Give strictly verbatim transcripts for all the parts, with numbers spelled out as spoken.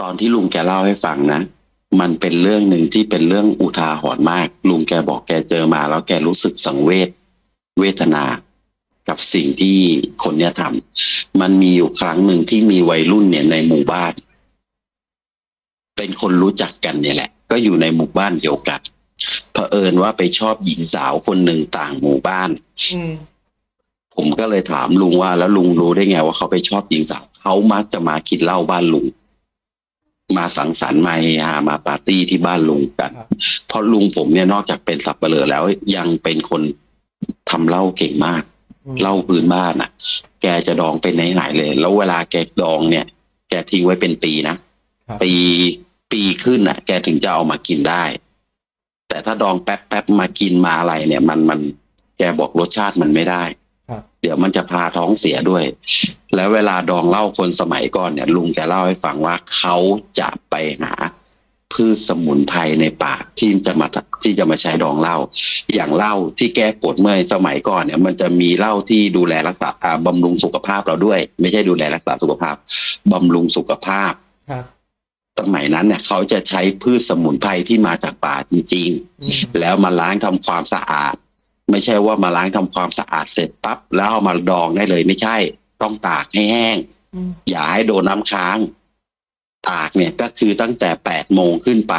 อนที่ลุงแกเล่าให้ฟังนะมันเป็นเรื่องหนึ่งที่เป็นเรื่องอุทาหรณ์มากลุงแกบอกแกเจอมาแล้วแกรู้สึกสังเวชเวทนากับสิ่งที่คนเนี้ยทำมันมีอยู่ครั้งหนึ่งที่มีวัยรุ่นเนี่ยในหมู่บ้านเป็นคนรู้จักกันเนี่ยแหละก็อยู่ในหมู่บ้านเดียวกันเผอิญว่าไปชอบหญิงสาวคนหนึ่งต่างหมู่บ้านผมก็เลยถามลุงว่าแล้วลุงรู้ได้ไงว่าเขาไปชอบหญิงสาวเขามักจะมากินเหล้าบ้านลุงมาสังสรรค์มาเฮฮามาปาร์ตี้ที่บ้านลุงกันเพราะลุงผมเนี่ยนอกจากเป็นสับเปลือแล้วยังเป็นคนทำเหล้าเก่งมากเหล้าพื้นบ้านอ่ะแกจะดองเป็นไหนๆเลยแล้วเวลาแกดองเนี่ยแกทิ้งไว้เป็นปีนะปีปีขึ้นอ่ะแกถึงจะเอามากินได้แต่ถ้าดองแป๊บแป๊บมากินมาอะไรเนี่ยมันมันแกบอกรสชาติมันไม่ได้เดี๋ยวมันจะพาท้องเสียด้วยแล้วเวลาดองเหล้าคนสมัยก่อนเนี่ยลุงแกเล่าให้ฟังว่าเขาจะไปหาพืชสมุนไพรในป่าที่จะมาที่จะมาใช้ดองเหล้าอย่างเหล้าที่แก้ปวดเมื่อยสมัยก่อนเนี่ยมันจะมีเหล้าที่ดูแลรักษาอ่าบำรุงสุขภาพเราด้วยไม่ใช่ดูแลรักษาสุขภาพบำรุงสุขภาพสมัยนั้นเนี่ยเขาจะใช้พืชสมุนไพรที่มาจากป่าจริงๆแล้วมาล้างทำความสะอาดไม่ใช่ว่ามาล้างทำความสะอาดเสร็จปั๊บแล้วเอามาดองได้เลยไม่ใช่ต้องตากให้แห้งอย่าให้โดนน้ำค้างตากเนี่ยก็คือตั้งแต่แปดโมงขึ้นไป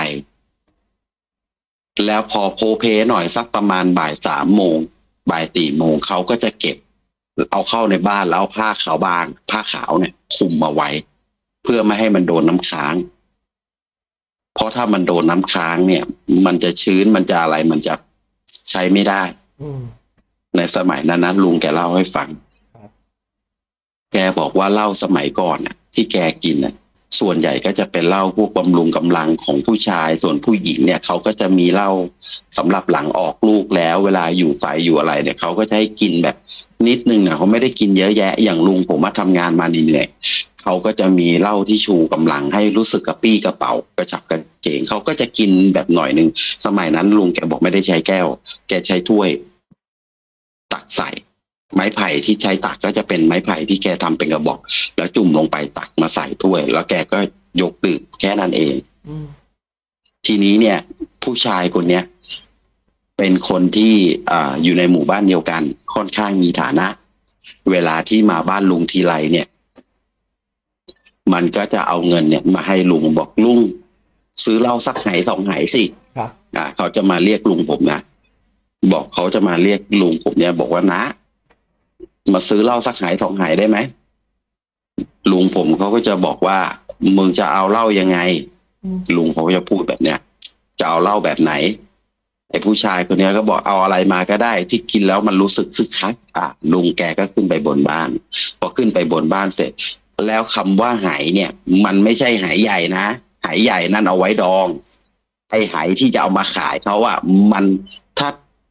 แล้วพอโพเพหน่อยสักประมาณบ่ายสามโมงบ่ายสี่โมงเขาก็จะเก็บเอาเข้าในบ้านแล้วเอาผ้าขาวบางผ้าขาวเนี่ยคลุมมาไว้เพื่อไม่ให้มันโดนน้ำค้างเพราะถ้ามันโดนน้ำค้างเนี่ยมันจะชื้นมันจะอะไรมันจะใช้ไม่ได้ในสมัยนั้นนะลุงแกเล่าให้ฟังแกบอกว่าเหล้าสมัยก่อนน่ะที่แกกินน่ะส่วนใหญ่ก็จะเป็นเหล้าพวกบำรุงกำลังของผู้ชายส่วนผู้หญิงเนี่ยเขาก็จะมีเหล้าสำหรับหลังออกลูกแล้วเวลาอยู่ไฟอยู่อะไรเนี่ยเขาก็จะให้กินแบบนิดนึงนะเขาไม่ได้กินเยอะแยะอย่างลุงผมมาทำงานมาเหนื่อยเขาก็จะมีเหล้าที่ชูกำลังให้รู้สึกกระปี้กระเป๋ากระฉับกระเฉงเขาก็จะกินแบบหน่อยนึงสมัยนั้นลุงแกบอกไม่ได้ใช้แก้วแกใช้ถ้วยตักใส่ไม้ไผ่ที่ใช้ตักก็จะเป็นไม้ไผ่ที่แกทำเป็นกระบอกแล้วจุ่มลงไปตักมาใส่ถ้วยแล้วแกก็ยกดื่มแค่นั้นเองทีนี้เนี่ยผู้ชายคนเนี้ยเป็นคนที่อ่าอยู่ในหมู่บ้านเดียวกันค่อนข้างมีฐานะเวลาที่มาบ้านลุงทีไรเนี่ยมันก็จะเอาเงินเนี่ยมาให้ลุงบอกลุงซื้อเหล้าสักไหสองไหสิครับอ่าเขาจะมาเรียกลุงผมนะบอกเขาจะมาเรียกลุงผมเนี่ยบอกว่านะมาซื้อเหล้าสักไหสองไหได้ไหมลุงผมเขาก็จะบอกว่ามึงจะเอาเหล้ายังไงลุงเขาก็จะพูดแบบเนี้ยจะเอาเหล้าแบบไหนไอ้ผู้ชายคนนี้ก็บอกเอาอะไรมาก็ได้ที่กินแล้วมันรู้สึกคึกคักอ่ะลุงแกก็ขึ้นไปบนบ้านพอขึ้นไปบนบ้านเสร็จแล้วคำว่าไหเนี่ยมันไม่ใช่ไหใหญ่นะไหใหญ่นั่นเอาไว้ดองไอ้ไหที่จะเอามาขายเขาอ่ะมันถ้า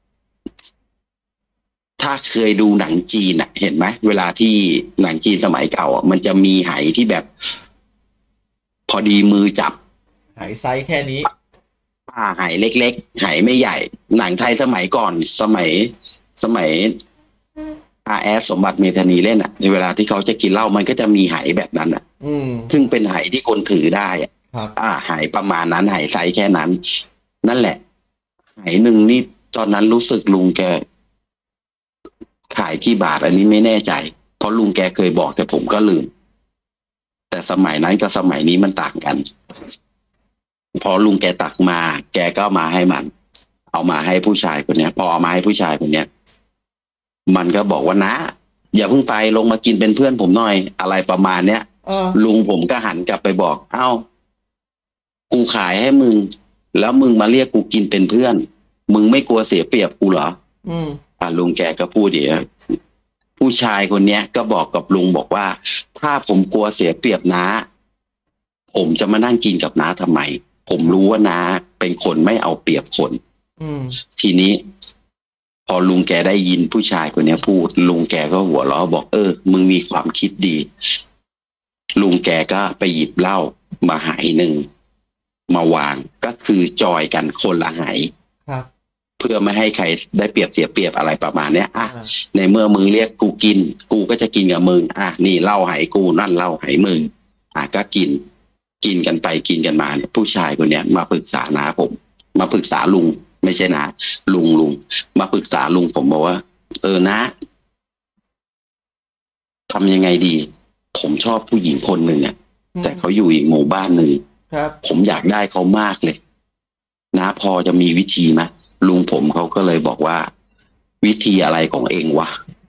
ถ้าเคยดูหนังจีนอ่ะเห็นไหมเวลาที่หนังจีนสมัยเก่าอ่ะมันจะมีไหที่แบบพอดีมือจับไหไซส์แค่นี้อ่าไหเล็กๆไหไม่ใหญ่หนังไทยสมัยก่อนสมัยสมัยอาแอสสมบัติเมธานีเล่นอ่ะในเวลาที่เขาจะกินเหล้ามันก็จะมีไหแบบนั้นอ่ะซึ่งเป็นไหที่คนถือได้อ่ะอ่าไหประมาณนั้นไหไซส์แค่นั้นนั่นแหละไหหนึ่งนี่ตอนนั้นรู้สึกลุงแกขายกี่บาทอันนี้ไม่แน่ใจเพราะลุงแกเคยบอกแต่ผมก็ลืมแต่สมัยนั้นกับสมัยนี้มันต่างกันพอลุงแกตักมาแกก็มาให้มันเอามาให้ผู้ชายคนเนี้ยพอเอามาให้ผู้ชายคนเนี้ยมันก็บอกว่านะอย่าเพิ่งไปลงมากินเป็นเพื่อนผมหน่อยอะไรประมาณเนี้ยลุงผมก็หันกลับไปบอกเอ้ากูขายให้มึงแล้วมึงมาเรียกกูกินเป็นเพื่อนมึงไม่กลัวเสียเปรียบกูเหรออืมอ่ะลุงแกก็พูดเดี๋ยวผู้ชายคนเนี้ยก็บอกกับลุงบอกว่าถ้าผมกลัวเสียเปรียบน้าผมจะมานั่งกินกับน้าทำไมผมรู้ว่าน้าเป็นคนไม่เอาเปรียบคนอืมทีนี้พอลุงแกได้ยินผู้ชายคนนี้พูดลุงแกก็หัวเราะบอกเออมึงมีความคิดดีลุงแกก็ไปหยิบเหล้ามาหายหนึ่งมาวางก็คือจอยกันคนละหายครับเพื่อไม่ให้ใครได้เปรียบเสียเปรียบอะไรประมาณเนี้ยอ่ะในเมื่อมึงเรียกกูกินกูก็จะกินกับมึงอ่ะนี่เหล้าหายกูนั่นเหล้าหายมึงอ่ะก็กินกินกันไปกินกันมาเนี่ยผู้ชายคนเนี้ยมาปรึกษาน้าผม มาปรึกษาลุงไม่ใช่น้าลุงลุงมาปรึกษาลุงผมบอกว่าเออนะทำยังไงดีผมชอบผู้หญิงคนหนึ่งเนี่ยแต่เขาอยู่อีกหมู่บ้านหนึ่งครับผมอยากได้เขามากเลยนะพอจะมีวิธีไหมลุงผมเขาก็เลยบอกว่าวิธีอะไรของเองวะ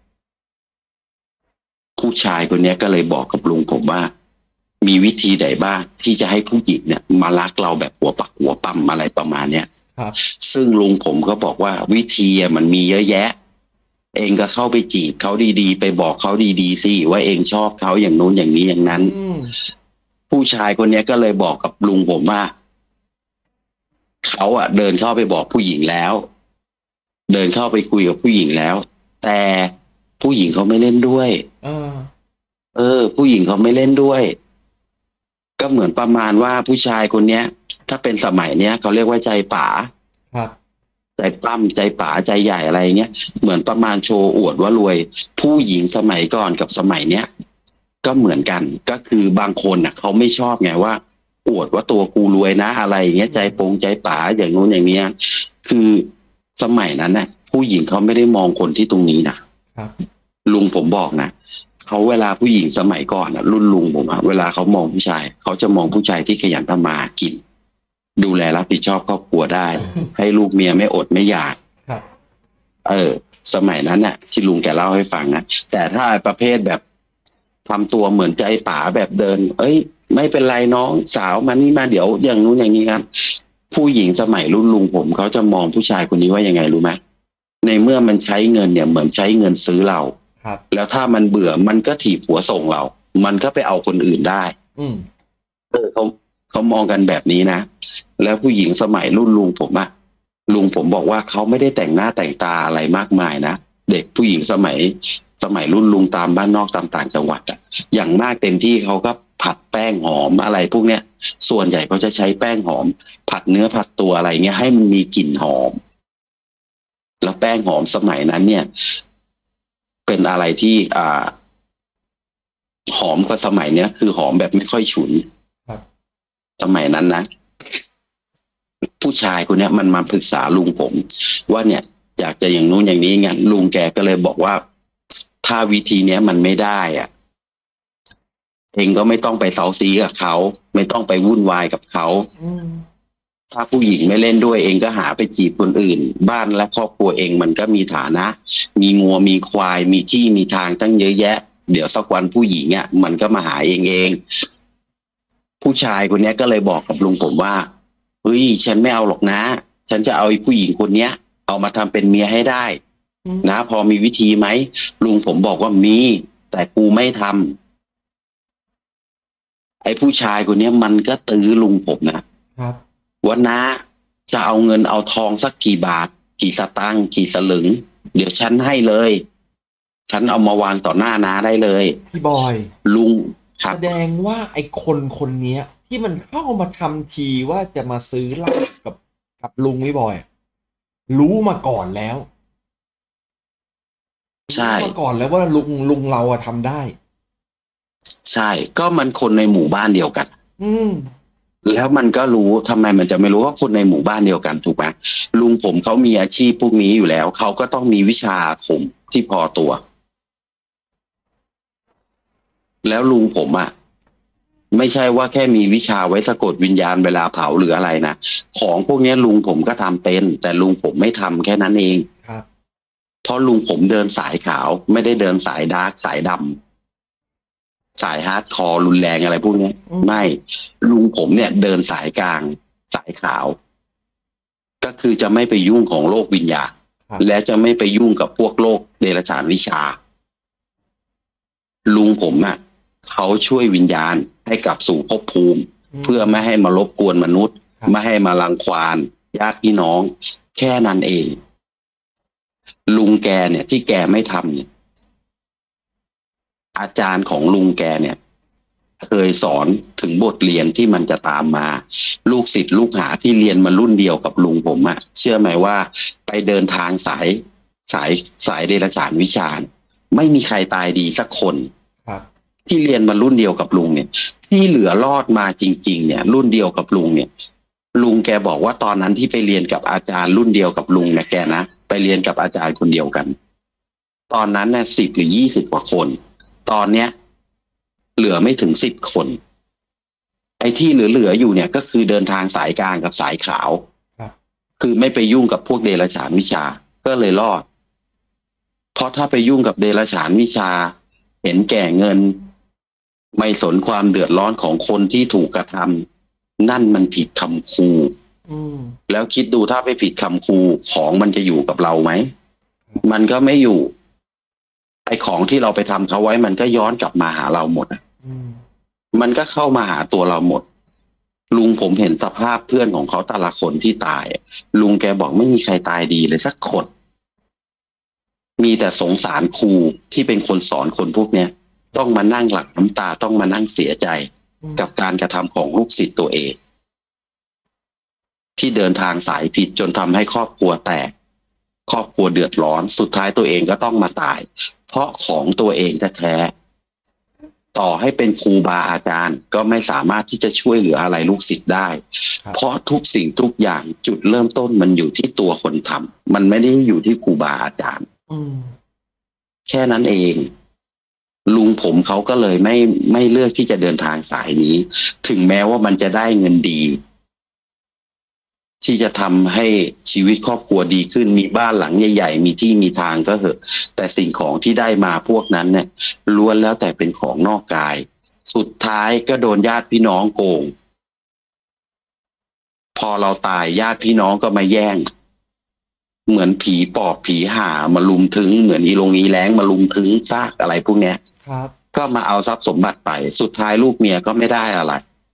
ผู้ชายคนนี้ก็เลยบอกกับลุงผมว่ามีวิธีใดบ้างที่จะให้ผู้หญิงเนี่ยมารักเราแบบหัวปักหัวปั๊มอะไรประมาณเนี้ยครับซึ่งลุงผมก็บอกว่าวิธีมันมีเยอะแยะเองก็เข้าไปจีบเขาดีๆไปบอกเขาดีๆสิว่าเองชอบเขาอย่างนู้นอย่างนี้อย่างนั้นผู้ชายคนนี้ก็เลยบอกกับลุงผมว่าเขาอ่ะเดินเข้าไปบอกผู้หญิงแล้วเดินเข้าไปคุยกับผู้หญิงแล้วแต่ผู้หญิงเขาไม่เล่นด้วยเออเออผู้หญิงเขาไม่เล่นด้วยก็เหมือนประมาณว่าผู้ชายคนเนี้ยถ้าเป็นสมัยเนี้ยเขาเรียกว่าใจป๋าครับใจปั้มใจป๋าใจใหญ่อะไรเงี้ยเหมือนประมาณโชว์อวดว่ารวยผู้หญิงสมัยก่อนกับสมัยเนี้ยก็เหมือนกันก็คือบางคนน่ะเขาไม่ชอบไงว่าอวดว่าตัวกูรวยนะอะไรเงี้ยใจปงใจป๋าอย่างนู้นอย่างเนี้ยคือสมัยนั้นน่ะผู้หญิงเขาไม่ได้มองคนที่ตรงนี้นะครับลุงผมบอกนะเขาเวลาผู้หญิงสมัยก่อนน่ะรุ่นลุงผมอะเวลาเขามองผู้ชายเขาจะมองผู้ชายที่ขยันทำมากินดูแลรับผิดชอบครอบครัวได้ให้ลูกเมียไม่อดไม่อยากเออสมัยนั้นน่ะที่ลุงแกเล่าให้ฟังนะแต่ถ้าประเภทแบบทำตัวเหมือนใจป๋าแบบเดินเอ้ยไม่เป็นไรน้องสาวมานี่มาเดี๋ยวอย่างนู้นอย่างนี้ครับผู้หญิงสมัยรุ่นลุงผมเขาจะมองผู้ชายคนนี้ว่ายังไงรู้ไหมในเมื่อมันใช้เงินเนี่ยเหมือนใช้เงินซื้อเราแล้วถ้ามันเบื่อมันก็ถีบหัวส่งเรามันก็ไปเอาคนอื่นได้อืมเออเขาเขามองกันแบบนี้นะแล้วผู้หญิงสมัยรุ่นลุงผมอะลุงผมบอกว่าเขาไม่ได้แต่งหน้าแต่งตาอะไรมากมายนะเด็กผู้หญิงสมัยสมัยรุ่นลุงตามบ้านนอกตามต่างจังหวัดอะอย่างมากเต็มที่เขาก็ผัดแป้งหอมอะไรพวกเนี้ยส่วนใหญ่เขาจะใช้แป้งหอมผัดเนื้อผัดตัวอะไรเงี้ยให้มันมีกลิ่นหอมแล้วแป้งหอมสมัยนั้นเนี่ยเป็นอะไรที่อ่าหอมกว่าสมัยเนี้ยคือหอมแบบไม่ค่อยฉุนสมัยนั้นนะผู้ชายคนเนี้ยมันมาปรึกษาลุงผมว่าเนี่ยอยากจะอย่างนู้นอย่างนี้งั้นลุงแกก็เลยบอกว่าถ้าวิธีเนี้ยมันไม่ได้อ่ะเองก็ไม่ต้องไปเซาซีกับเขาไม่ต้องไปวุ่นวายกับเขาถ้าผู้หญิงไม่เล่นด้วยเองก็หาไปจีบคนอื่นบ้านและครอบครัวเองมันก็มีฐานะมีงัวมีควายมีที่มีทางตั้งเยอะแยะเดี๋ยวสักวันผู้หญิงอ่ะมันก็มาหาเองเองผู้ชายคนนี้ก็เลยบอกกับลุงผมว่าเฮ้ยฉันไม่เอาหรอกนะฉันจะเอาไอ้ผู้หญิงคนเนี้ยเอามาทำเป็นเมียให้ได้นะพอมีวิธีไหมลุงผมบอกว่ามีแต่กูไม่ทำไอ้ผู้ชายคนนี้มันก็ตื้อลุงผมนะครับว่านะจะเอาเงินเอาทองสักกี่บาทกี่สตางค์กี่สลึงเดี๋ยวฉันให้เลยฉันเอามาวางต่อหน้าน้าได้เลยพี่บอยลุงแสดงว่าไอ้คนคนนี้ที่มันเข้ามาทำทีว่าจะมาซื้อเหล้ากับกับลุงพี่บอยรู้มาก่อนแล้วใช่มาก่อนแล้วว่าลุงลุงเราอะทำได้ใช่ก็มันคนในหมู่บ้านเดียวกันอืมแล้วมันก็รู้ทำไมมันจะไม่รู้ว่าคนในหมู่บ้านเดียวกันถูกไหมลุงผมเขามีอาชีพพวกนี้อยู่แล้วเขาก็ต้องมีวิชาอาคมที่พอตัวแล้วลุงผมอ่ะไม่ใช่ว่าแค่มีวิชาไว้สะกดวิญญาณเวลาเผาหรืออะไรนะของพวกนี้ลุงผมก็ทำเป็นแต่ลุงผมไม่ทำแค่นั้นเองครับเพราะลุงผมเดินสายขาวไม่ได้เดินสายดาร์กสายดำสายฮาร์ดคอร์รุนแรงอะไรพวกนี้ไม่ลุงผมเนี่ยเดินสายกลางสายขาวก็คือจะไม่ไปยุ่งของโลกวิญญาณและจะไม่ไปยุ่งกับพวกโลกเดรัจฉานวิชาลุงผมอ่ะเขาช่วยวิญญาณให้กลับสู่ภพภูมิเพื่อไม่ให้มารบกวนมนุษย์ไม่ให้มารังควานญาติพี่น้องแค่นั้นเองลุงแกเนี่ยที่แกไม่ทำเนี่ยอาจารย์ของลุงแกเนี่ยเคยสอนถึงบทเรียนที่มันจะตามมาลูกศิษย์ลูกหาที่เรียนมารุ่นเดียวกับลุงผมอะเชื่อไหมว่าไปเดินทางสายสายสายเดรัจฉานวิชาไม่มีใครตายดีสักคนครับที่เรียนมารุ่นเดียวกับลุงเนี่ยที่เหลือรอดมาจริงๆเนี่ยรุ่นเดียวกับลุงเนี่ยลุงแกบอกว่าตอนนั้นที่ไปเรียนกับอาจารย์รุ่นเดียวกับลุงนะแกนะไปเรียนกับอาจารย์คนเดียวกันตอนนั้นเนี่ยสิบหรือยี่สิบกว่าคนตอนเนี้ยเหลือไม่ถึงสิบคนไอ้ที่เหลือๆอยู่เนี่ยก็คือเดินทางสายกลางกับสายขาวคือไม่ไปยุ่งกับพวกเดรัจฉานวิชาก็เลยรอดเพราะถ้าไปยุ่งกับเดรัจฉานวิชาเห็นแก่เงินไม่สนความเดือดร้อนของคนที่ถูกกระทำนั่นมันผิดคำครูแล้วคิดดูถ้าไปผิดคำครูของมันจะอยู่กับเราไหมมันก็ไม่อยู่ไอ้ของที่เราไปทำเขาไว้มันก็ย้อนกลับมาหาเราหมดมันก็เข้ามาหาตัวเราหมดลุงผมเห็นสภาพเพื่อนของเขาแต่ละคนที่ตายลุงแกบอกไม่มีใครตายดีเลยสักคนมีแต่สงสารครูที่เป็นคนสอนคนพวกเนี้ยต้องมานั่งหลั่งน้ำตาต้องมานั่งเสียใจกับการกระทำของลูกศิษย์ตัวเองที่เดินทางสายผิดจนทำให้ครอบครัวแตกครอบครัวเดือดร้อนสุดท้ายตัวเองก็ต้องมาตายเพราะของตัวเองแท้ๆต่อให้เป็นครูบาอาจารย์ก็ไม่สามารถที่จะช่วยเหลืออะไรลูกศิษย์ได้เพราะทุกสิ่งทุกอย่างจุดเริ่มต้นมันอยู่ที่ตัวคนทำมันไม่ได้อยู่ที่ครูบาอาจารย์แค่นั้นเองลุงผมเขาก็เลยไม่ไม่เลือกที่จะเดินทางสายนี้ถึงแม้ว่ามันจะได้เงินดีที่จะทำให้ชีวิตครอบครัวดีขึ้นมีบ้านหลังใหญ่ๆมีที่มีทางก็เหอะแต่สิ่งของที่ได้มาพวกนั้นเนี่ยล้วนแล้วแต่เป็นของนอกกายสุดท้ายก็โดนญาติพี่น้องโกงพอเราตายญาติพี่น้องก็มาแย่งเหมือนผีปอบผีห่ามาลุมถึงเหมือนอีลงอีแรงมาลุมถึงซากอะไรพวกเนี้ยครับก็มาเอาทรัพย์สมบัติไปสุดท้ายลูกเมียก็ไม่ได้อะไร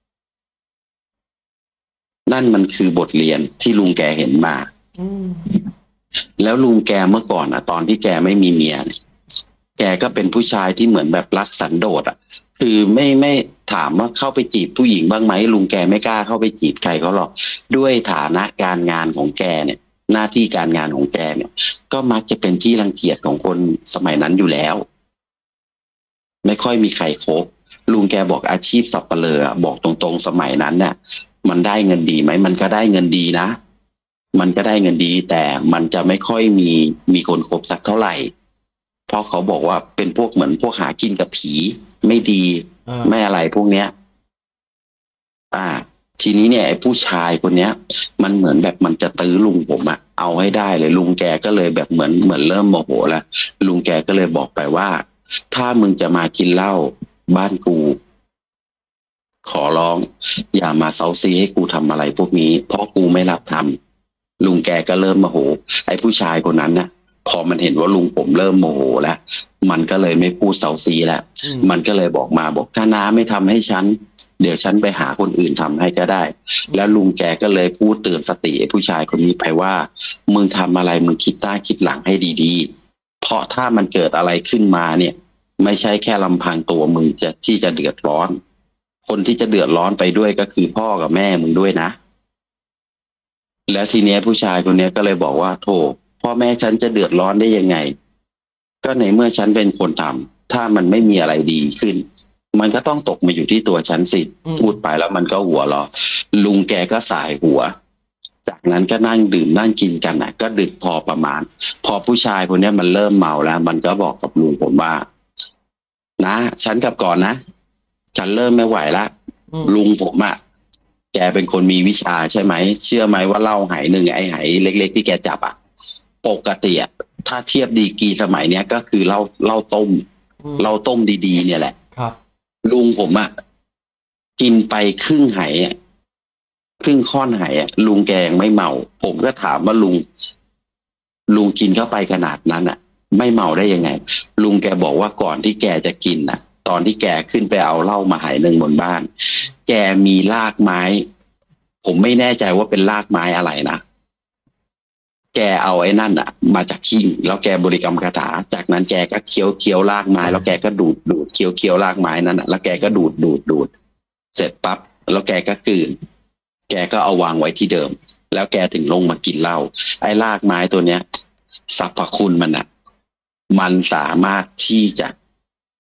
นั่นมันคือบทเรียนที่ลุงแกเห็นมาแล้วลุงแกเมื่อก่อนอ่ะตอนที่แกไม่มีเมียแกก็เป็นผู้ชายที่เหมือนแบบรักสันโดษอ่ะคือไม่ไม่ถามว่าเข้าไปจีบผู้หญิงบ้างไหมลุงแกไม่กล้าเข้าไปจีบใครเขาหรอกด้วยฐานะการงานของแกเนี่ยหน้าที่การงานของแกเนี่ยก็มักจะเป็นที่รังเกียจของคนสมัยนั้นอยู่แล้วไม่ค่อยมีใครคบลุงแกบอกอาชีพสับปะเลอบอกตรงๆสมัยนั้นเนี่ยมันได้เงินดีไหมมันก็ได้เงินดีนะมันก็ได้เงินดีแต่มันจะไม่ค่อยมีมีคนคบสักเท่าไหร่เพราะเขาบอกว่าเป็นพวกเหมือนพวกหากินกับผีไม่ดีไม่อะไรพวกเนี้ยอ่าทีนี้เนี่ยไอ้ผู้ชายคนเนี้ยมันเหมือนแบบมันจะตื้อลุงผมอะเอาให้ได้เลยลุงแกก็เลยแบบเหมือนเหมือนเริ่มโมโหแล้วลุงแกก็เลยบอกไปว่าถ้ามึงจะมากินเหล้าบ้านกูขอร้องอย่ามาเซาซีให้กูทำอะไรพวกนี้เพราะกูไม่รับทำลุงแกก็เริ่มโมโหไอ้ผู้ชายคนนั้นนะพอมันเห็นว่าลุงผมเริ่มโมโหแล้วมันก็เลยไม่พูดเซาซีแล้วมันก็เลยบอกมาบอกถ้าน้าไม่ทำให้ฉันเดี๋ยวฉันไปหาคนอื่นทำให้ก็ได้แล้วลุงแกก็เลยพูดเตือนสติไอ้ผู้ชายคนนี้ไปว่ามึงทำอะไรมึงคิดหน้าคิดหลังให้ดีๆเพราะถ้ามันเกิดอะไรขึ้นมาเนี่ยไม่ใช่แค่ลำพังตัวมึงจะที่จะเดือดร้อนคนที่จะเดือดร้อนไปด้วยก็คือพ่อกับแม่มึงด้วยนะแล้วทีนี้ผู้ชายคนนี้ก็เลยบอกว่าโธ่พ่อแม่ฉันจะเดือดร้อนได้ยังไงก็ในเมื่อฉันเป็นคนทำถ้ามันไม่มีอะไรดีขึ้นมันก็ต้องตกมาอยู่ที่ตัวฉันสิพูดไปแล้วมันก็หัวเราะลุงแกก็สายหัวจากนั้นก็นั่งดื่มนั่งกินกันนะก็ดึกพอประมาณพอผู้ชายคนนี้มันเริ่มเมาแล้วมันก็บอกกับลุงผมว่านะฉันกลับก่อนนะฉันเริ่มไม่ไหวละลุงผมอ่ะแกเป็นคนมีวิชาใช่ไหมเชื่อไหมว่าเหล้าไหหนึ่งไอ้ไหเล็กๆที่แกจับอ่ะปกติอ่ะถ้าเทียบดีกรีสมัยเนี้ยก็คือเหล้าเหล้าต้มเหล้าต้มดีๆเนี่ยแหละครับลุงผมอ่ะกินไปครึ่งไหอ่ะครึ่งค่อนไหอ่ะลุงแกยังไม่เมาผมก็ถามว่าลุงลุงกินเข้าไปขนาดนั้นอ่ะไม่เมาได้ยังไงลุงแกบอกว่าก่อนที่แกจะกินน่ะตอนที่แกขึ้นไปเอาเหล้ามาไหหนึ่งบนบ้านแกมีรากไม้ผมไม่แน่ใจว่าเป็นรากไม้อะไรนะแกเอาไอ้นั่นอ่ะมาจากขิ้งแล้วแกบริกรรมคาถาจากนั้นแกก็เคี้ยวเคี้ยวรากไม้แล้วแกก็ดูดดูดเคี้ยวเคี้ยวรากไม้นั้นอ่ะแล้วแกก็ดูดดูดดูดเสร็จปั๊บแล้วแกก็กลืนแกก็เอาวางไว้ที่เดิมแล้วแกถึงลงมากินเหล้าไอ้รากไม้ตัวเนี้ยสรรพคุณมันอ่ะมันสามารถที่จะ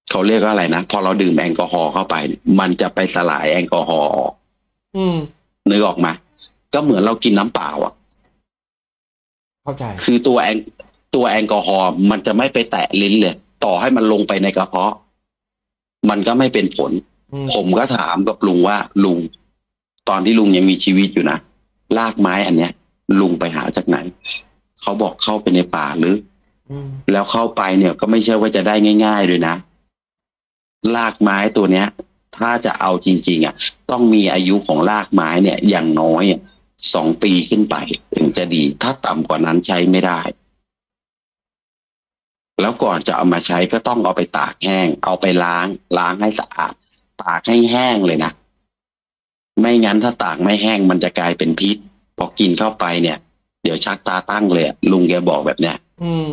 เขาเรียกว่าอะไรนะพอเราดื่มแอลกอฮอล์เข้าไปมันจะไปสลายแอลกอฮอล์ออกอืมนึกออกไหมก็เหมือนเรากินน้ำเปล่าอ่ะเข้าใจคือตัวแอลตัวแอลกอฮอล์มันจะไม่ไปแตะลิ้นเลย ต่อให้มันลงไปในกระเพาะ มันก็ไม่เป็นผลอืมผมก็ถามกับลุงว่าลุง ตอนที่ลุงยังมีชีวิตอยู่นะรากไม้อันเนี้ย ลุงไปหาจากไหน เขาบอกเข้าไปในป่าหรืออืมแล้วเข้าไปเนี่ยก็ไม่ใช่ว่าจะได้ง่ายๆเลยนะรากไม้ตัวเนี้ย ถ้าจะเอาจริงๆอ่ะต้องมีอายุของรากไม้เนี่ย อย่างน้อยอะสองปีขึ้นไปถึงจะดี ถ้าต่ำกว่านั้นใช้ไม่ได้ แล้วก่อนจะเอามาใช้ก็ต้องเอาไปตากแห้ง เอาไปล้างล้างให้สะอาด ตากให้แห้งเลยนะไม่งั้นถ้าตากไม่แห้งมันจะกลายเป็นพิษพอกินเข้าไปเนี่ย เดี๋ยวชักตาตั้งเลยอะลุงแกบอกแบบเนี้ยอืม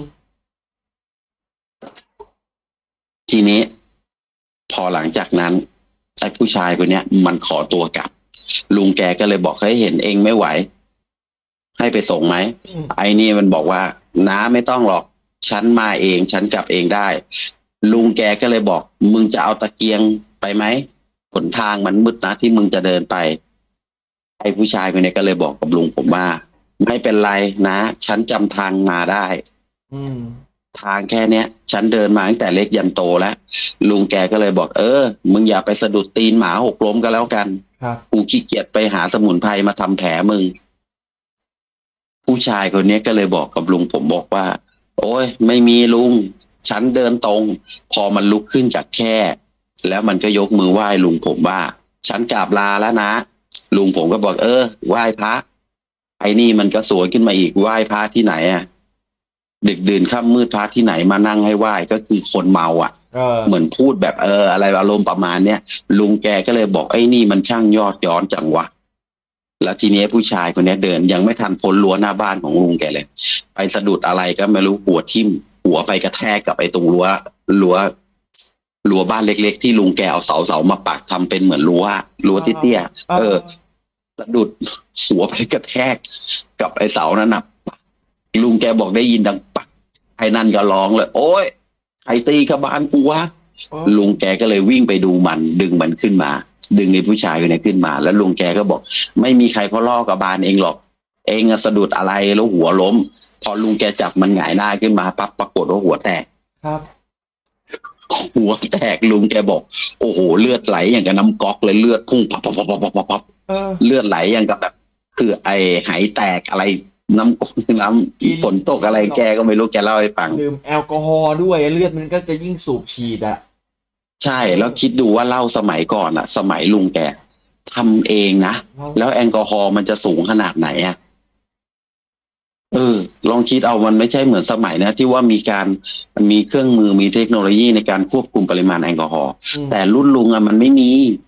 ทีนี้ พอหลังจากนั้นไอ้ผู้ชายคนเนี้ย มันขอตัวกลับ ลุงแกก็เลยบอกให้เห็นเองไม่ไหว ให้ไปส่งไหมอืมไอ้นี่มันบอกว่าน้าไม่ต้องหรอก ฉันมาเองฉันกลับเองได้ ลุงแกก็เลยบอก มึงจะเอาตะเกียงไปไหมหนทางมันมืดนะที่มึงจะเดินไป ไอ้ผู้ชายคนนี้ก็เลยบอกกับลุงผมว่า ไม่เป็นไรนะ ฉันจำทางมาได้อืมทางแค่เนี้ย ฉันเดินมาตั้งแต่เล็กยันโตแล้ว ลุงแกก็เลยบอกเออ มึงอย่าไปสะดุดตีนหมาหกล้มก็แล้วกันครับกูขี้เกียจไปหาสมุนไพรมาทำแผลมึง ผู้ชายคนนี้ก็เลยบอกกับลุงผมบอกว่า โอ้ยไม่มีลุง ฉันเดินตรง พอมันลุกขึ้นจากแคร่แล้วมันก็ยกมือไหว้ลุงผมว่า ฉันกราบลาแล้วนะ ลุงผมก็บอกเออไหว้พระ ไอ้นี่มันก็สวนขึ้นมาอีกไหว้พระที่ไหนอ่ะดึกดื่นค่ำมืดพระที่ไหนมานั่งให้ไหว้ก็คือคนเมาอ่ะเออเหมือนพูดแบบเอออะไรอารมณ์ประมาณเนี้ยลุงแกก็เลยบอกไอ้นี่มันช่างยอดย้อนจังวะแล้วทีนี้ผู้ชายคนนี้เดินยังไม่ทันพ้นรั้วหน้าบ้านของลุงแกเลย ไปสะดุดอะไรก็ไม่รู้หัวทิ่มหัวไปกระแทกกับไอ้ตรงรั้วรั้วรั้วบ้านเล็กๆที่ลุงแกเอาเสาเสามาปักทำเป็นเหมือนรั้วรั้วเตี้ยๆเออ สะดุดหัวไปกระแทกกับไอ้เสานั้นน่ะลุงแกบอกได้ยินดังปักไอ้นั่นก็ร้องเลยโอ๊ยใครตีกระบาลกูวะเออลุงแกก็เลยวิ่งไปดูมันดึงมันขึ้นมา ดึงไอ้ผู้ชายคนนี้ขึ้นมา แล้วลุงแกก็บอก ไม่มีใครเขาล่อกระบาลเองหรอก เองอะสะดุดอะไรแล้วหัวล้ม พอลุงแกจับมันหงายหน้าขึ้นมาปั๊บปรากฏว่าหัวแตกครับหัวแตกลุงแกบอก โอ้โหเลือดไหลอย่างกับน้ำก๊อกเลยเลือดพุ่งปับปับปับปับปับปับเออเลือดไหลอย่างกับแบบ คือไอไหแตกอะไรน้ำก๊อกน้กินำฝนตกอะไรแกก็ไม่รู้แกเล่าให้ฟังดื่มแอลกอฮอล์ด้วยเลือดมันก็จะยิ่งสูบฉีดอ่ะใช่แล้วคิดดูว่าเหล้าสมัยก่อนอะสมัยลุงแกทำเองนะ แล้วแอลกอฮอล์มันจะสูงขนาดไหนอะเออ ลองคิดเอามันไม่ใช่เหมือนสมัยนะที่ว่ามีการมีเครื่องมือมีเทคโนโลยีในการควบคุมปริมาณแอลกอฮอล์อืมแต่รุ่นลุงอะมันไม่มี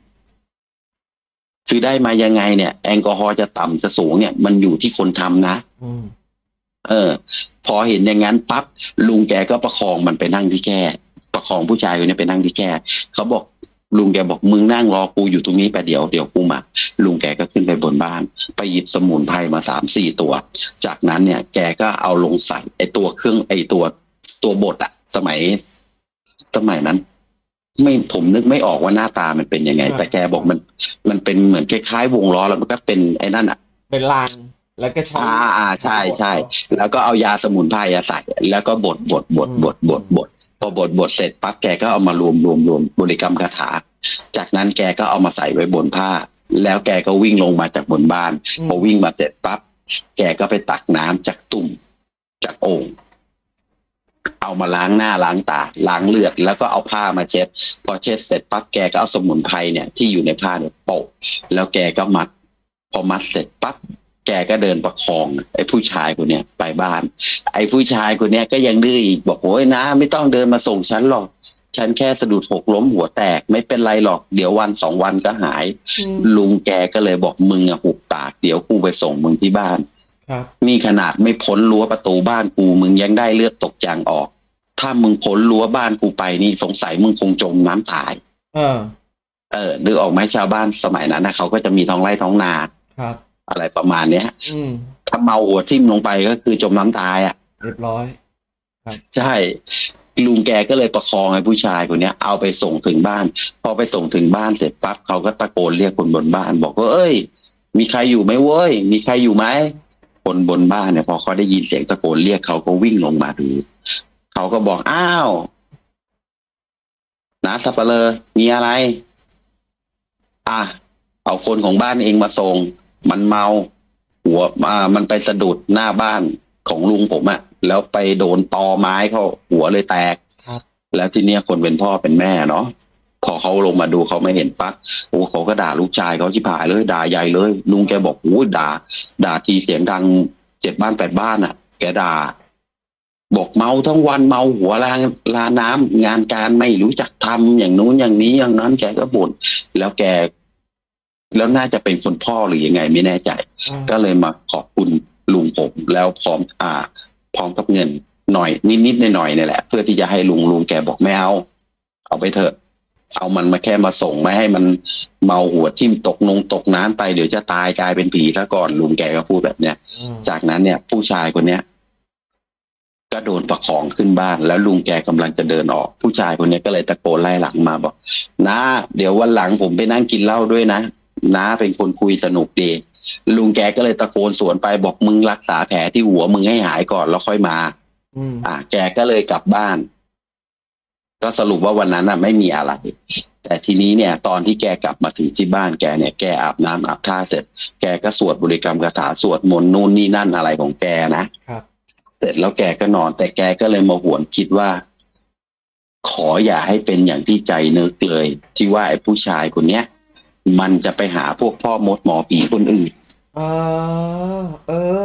คือได้มายังไงเนี่ยแอลกอฮอล์จะต่ำจะสูงเนี่ย มันอยู่ที่คนทำนะอืมเออ พอเห็นอย่างนั้นปั๊บลุงแกก็ประคองมันไปนั่งที่แคร่ประคองผู้ชายคนนี้ไปนั่งที่แคร่เขาบอกลุงแกบอกมึงนั่งรอกูอยู่ตรงนี้ไปเดี๋ยวเดี๋ยวกูมาลุงแกก็ขึ้นไปบนบ้าน ไปหยิบสมุนไพรมาสามสี่ตัว จากนั้นเนี่ย แกก็เอาลงใส่ไอตัวเครื่องไอตัวตัวบดอะสมัย สมัยนั้น ไม่ผมนึกไม่ออกว่าหน้าตามันเป็นยังไง แต่แกบอกมัน มันเป็นเหมือนคล้ายๆวงล้อแล้วมันก็เป็นไอ้นั่นอะเป็นลางแล้วก็ใช้อ่าอ่าใช่ใช่แล้วก็เอายาสมุนไพรอะใส่ แล้วก็บดบดบดบดบดบดพอบดบดเสร็จปั๊บแกก็เอามารวมรวมรวมบริกรรมคาถา จากนั้นแกก็เอามาใส่ไว้บนผ้า แล้วแกก็วิ่งลงมาจากบนบ้านอืมพอวิ่งมาเสร็จปั๊บแกก็ไปตักน้ำจากตุ่มจากโอ่งเอามาล้างหน้าล้างตาล้างเลือดแล้วก็เอาผ้ามาเช็ด พอเช็ดเสร็จปั๊บแกก็เอาสมุนไพรเนี่ยที่อยู่ในผ้าเนี่ยโปะแล้วแกก็มัด พอมัดเสร็จปั๊บแกก็เดินประคองไอ้ผู้ชายคนเนี้ยไปบ้าน ไอ้ผู้ชายคนเนี้ยก็ยังดื้ออีกบอกโอ้ยนะไม่ต้องเดินมาส่งฉันหรอก ฉันแค่สะดุดหกล้มหัวแตกไม่เป็นไรหรอกเดี๋ยววันสองวันก็หายอืมลุงแกก็เลยบอกมึงอะหุบปากเดี๋ยวกูไปส่งมึงที่บ้านครับนี่ขนาดไม่พ้นรั้วประตูบ้านกูมึงยังได้เลือดตกยางออก ถ้ามึงพ้นรั้วบ้านกูไปนี่สงสัยมึงคงจมน้ำตายเออเออนึกออกไหมชาวบ้านสมัยนั้นนะเขาก็จะมีท้องไร่ท้องนาครับอะไรประมาณเนี้ยอืมถ้าเมาหัวทิ่มลงไปก็คือจมน้ำตายอ่ะเรียบร้อยใช่ลุงแกก็เลยประคองไอ้ผู้ชายคนเนี้ยเอาไปส่งถึงบ้านพอไปส่งถึงบ้านเสร็จปั๊บเขาก็ตะโกนเรียกคนบนบ้านบอกว่าเอ้ยมีใครอยู่ไหมเว้ยมีใครอยู่ไหมคนบนบ้านเนี่ยพอเขาได้ยินเสียงตะโกนเรียกเขาก็วิ่งลงมาดูเขาก็บอกอ้าวน้าสับปะเลอมีอะไรอ่ะเอาคนของบ้านเองมาส่งมันเมาหัวอ่ามันไปสะดุดหน้าบ้านของลุงผมอะแล้วไปโดนตอไม้เขาหัวเลยแตกแล้วทีเนี้ยคนเป็นพ่อเป็นแม่เนาะพอเขาลงมาดูเขาไม่เห็นปั๊บโอ้เขาก็ด่าลูกชายเขาชิบหายเลยด่าใหญ่เลยลุงแกบอกโอ้ด่าด่าทีเสียงดังเจ็ดบ้านแปดบ้านอะแกด่าบอกเมาทั้งวันเมาหัวลาลาน้ำงานการไม่รู้จักทำอย่างนู้นอย่างนี้อย่างนั้นแกก็บ่นแล้วแกแล้วน่าจะเป็นคนพ่อหรือยังไงไม่แน่ใจก็เลยมาขอบคุณลุงผมแล้วพร้อมอ่าพร้อมกับเงินหน่อยนิดๆหน่อยๆนี่แหละเพื่อที่จะให้ลุงลุงแกบอกไม่เอาเอาไปเถอะเอามันมาแค่มาส่งไม่ให้มันเมาหัวทิ่มตกนงตกน้ำไปเดี๋ยวจะตายกลายเป็นผีซะก่อนลุงแกก็พูดแบบเนี้ยจากนั้นเนี่ยผู้ชายคนเนี้ยก็โดนประคองขึ้นบ้านแล้วลุงแกกำลังจะเดินออกผู้ชายคนนี้ก็เลยตะโกนไล่หลังมาบอกน้าเดี๋ยววันหลังผมไปนั่งกินเหล้าด้วยนะน้าเป็นคนคุยสนุกดีลุงแกก็เลยตะโกนสวนไปบอกมึงรักษาแผลที่หัวมึงให้หายก่อนแล้วค่อยมาอ่าแกก็เลยกลับบ้านก็สรุปว่าวันนั้นน่ะไม่มีอะไรแต่ทีนี้เนี่ยตอนที่แกกลับมาถึงที่บ้านแกเนี่ยแกอาบน้ำอาบท่าเสร็จแกก็สวดบริกรรมคาถาสวดมนต์นู่นนี่นั่นอะไรของแกนะครับเสร็จแล้วแกก็นอนแต่แกก็เลยมาหวนคิดว่าขออย่าให้เป็นอย่างที่ใจนึกเลยที่ว่าไอ้ผู้ชายคนเนี้ยมันจะไปหาพวกพ่อมดหมอผีคนอื่นอ่าเออ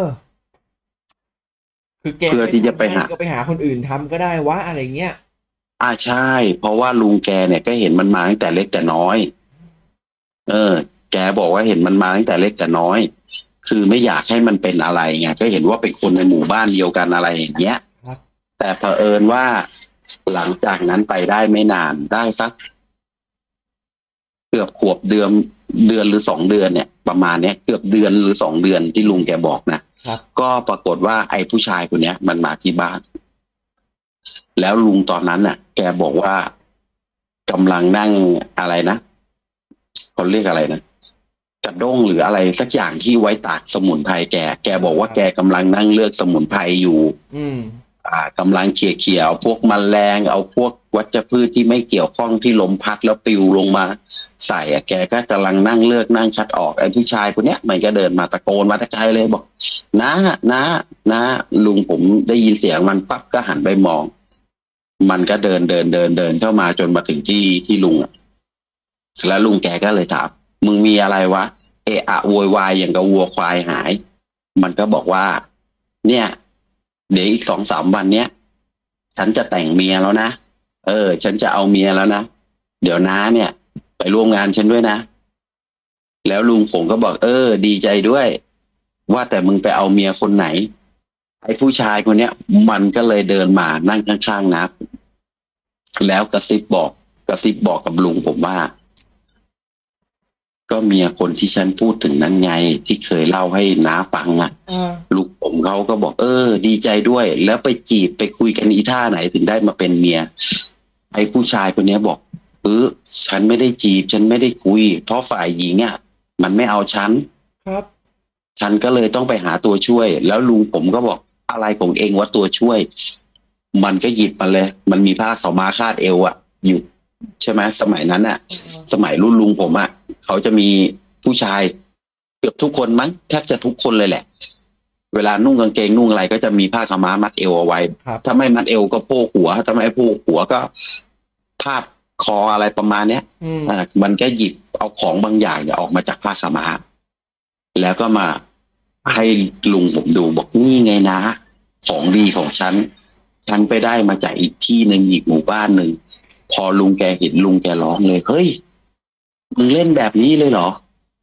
คือแกเพื่อที่จะไปหาก็ไปหาคนอื่นทำก็ได้วะอะไรเงี้ยอ่าใช่เพราะว่าลุงแกเนี่ยก็เห็นมันมาตั้งแต่เล็กแต่น้อยเออแกบอกว่าเห็นมันมาตั้งแต่เล็กแต่น้อยคือไม่อยากให้มันเป็นอะไรไงก็เห็นว่าเป็นคนในหมู่บ้านเดียวกันอะไรอย่างเงี้ยแต่เผอิญว่าหลังจากนั้นไปได้ไม่นานได้สักเกือบขวบเดือนเดือนหรือสองเดือนเนี่ยประมาณเนี้ยเกือบเดือนหรือสองเดือนที่ลุงแกบอกนะก็ปรากฏว่าไอ้ผู้ชายคนเนี้ยมันมาที่บ้านแล้วลุงตอนนั้นน่ะแกบอกว่ากำลังนั่งอะไรนะเขาเรียกอะไรนะกระด้งหรืออะไรสักอย่างที่ไว้ตากสมุนไพรแกแกบอกว่าแกกำลังนั่งเลือกสมุนไพรอยู่อืมอ่ากำลังเขี่ยเขี่ยเอาพวกแมลงเอาพวกวัชพืชที่ไม่เกี่ยวข้องที่ลมพัดแล้วปลิวลงมาใส่อ่ะแกก็กำลังนั่งเลือกนั่งคัดออกไอ้ผู้ชายคนเนี้ยมันก็เดินมาตะโกนมาตะไกลเลยบอกน้าน้าน้าลุงผมได้ยินเสียงมันปั๊บก็หันไปมองมันก็เดินเดินเดินเดินเข้ามาจนมาถึงที่ที่ลุงอ่ะแล้วลุงแกก็เลยถามมึงมีอะไรวะเอะอะโวยวายอย่างกับวัวควายหายมันก็บอกว่าเนี่ยเดี๋ยวอีกสองสามวันเนี้ยฉันจะแต่งเมียแล้วนะเออฉันจะเอาเมียแล้วนะเดี๋ยวน้าเนี่ยไปร่วมงานฉันด้วยนะแล้วลุงผมก็บอกเออดีใจด้วยว่าแต่มึงไปเอาเมียคนไหนไอ้ผู้ชายคนเนี้ยมันก็เลยเดินมานั่งข้างๆนะแล้วกระซิบบอกกระซิบบอกกับลุงผมว่าก็เมียคนที่ฉันพูดถึงนั้นไงที่เคยเล่าให้น้าฟังอ่ะลูกผมเขาก็บอกเออดีใจด้วยแล้วไปจีบไปคุยกันอีท่าไหนถึงได้มาเป็นเมียไอ้ผู้ชายคนนี้บอกเออฉันไม่ได้จีบฉันไม่ได้คุยเพราะฝ่ายหญิงอ่ะมันไม่เอาฉันครับฉันก็เลยต้องไปหาตัวช่วยแล้วลุงผมก็บอกอะไรของเองว่าตัวช่วยมันก็หยิบมาเลยมันมีผ้าขาวม้าคาดเอวอ่ะอยู่ใช่ไหมสมัยนั้นอ่ะสมัยรุ่นลุงผมอ่ะเขาจะมีผู้ชายเกือบทุกคนมั้งแทบจะทุกคนเลยแหละเวลานุ่งกางเกงนุ่งอะไรก็จะมีผ้าขาวม้ามัดเอวเอาไว้ถ้าไม่มัดเอวก็โพกหัวถ้าไม่โพกหัวก็พาดคออะไรประมาณเนี้ยอ่ามันก็หยิบเอาของบางอย่างเนี่ยออกมาจากผ้าขาวม้าแล้วก็มาให้ลุงผมดูบอกนี่ไงนะของดีของฉันฉันไปได้มาจากอีกที่หนึ่งอีกหมู่บ้านหนึ่งพอลุงแกเห็นลุงแกร้องเลยเฮ้ยมึงเล่นแบบนี้เลยเหรอ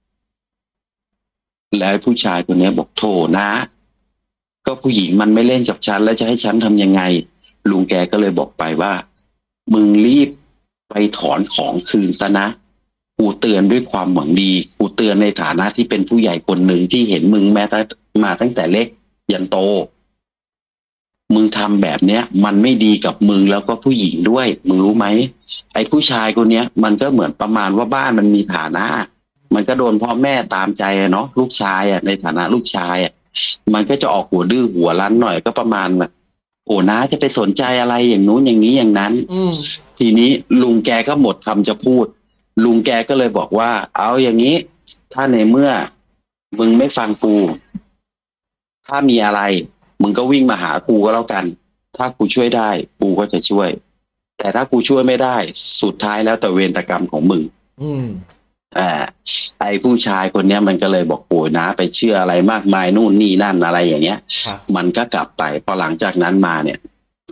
แล้วผู้ชายคนนี้บอกโธ่นะก็ผู้หญิงมันไม่เล่นกับฉันแล้วจะให้ฉันทำยังไงลุงแกก็เลยบอกไปว่ามึงรีบไปถอนของคืนซะนะกูเตือนด้วยความหวังดีกูเตือนในฐานะที่เป็นผู้ใหญ่คนหนึ่งที่เห็นมึงแม้แต่มาตั้งแต่เล็กยันโตมึงทำแบบเนี้ยมันไม่ดีกับมึงแล้วก็ผู้หญิงด้วยมึงรู้ไหมไอ้ผู้ชายคนเนี้ยมันก็เหมือนประมาณว่าบ้านมันมีฐานะ มันก็โดนพ่อแม่ตามใจอะเนาะลูกชายอะในฐานะลูกชายอะมันก็จะออกหัวดื้อหัวรั้นหน่อยก็ประมาณแบบโอ้น้าจะไปสนใจอะไรอย่างนู้นอย่างนี้อย่างนั้นอืมทีนี้ลุงแกก็หมดคำจะพูด ลุงแกก็เลยบอกว่า เอาอย่างนี้ ถ้าในเมื่อมึงไม่ฟังกูถ้ามีอะไร มึงก็วิ่งมาหากูก็แล้วกัน ถ้ากูช่วยได้กูก็จะช่วย แต่ถ้ากูช่วยไม่ได้สุดท้ายแล้วแต่เวรกรรมของมึงอืมอ่าไอ้ผู้ชายคนเนี้ยมันก็เลยบอกโอ้ยนะไปเชื่ออะไรมากมายนู่นนี่นั่นอะไรอย่างเงี้ยครับมันก็กลับไปพอหลังจากนั้นมาเนี่ย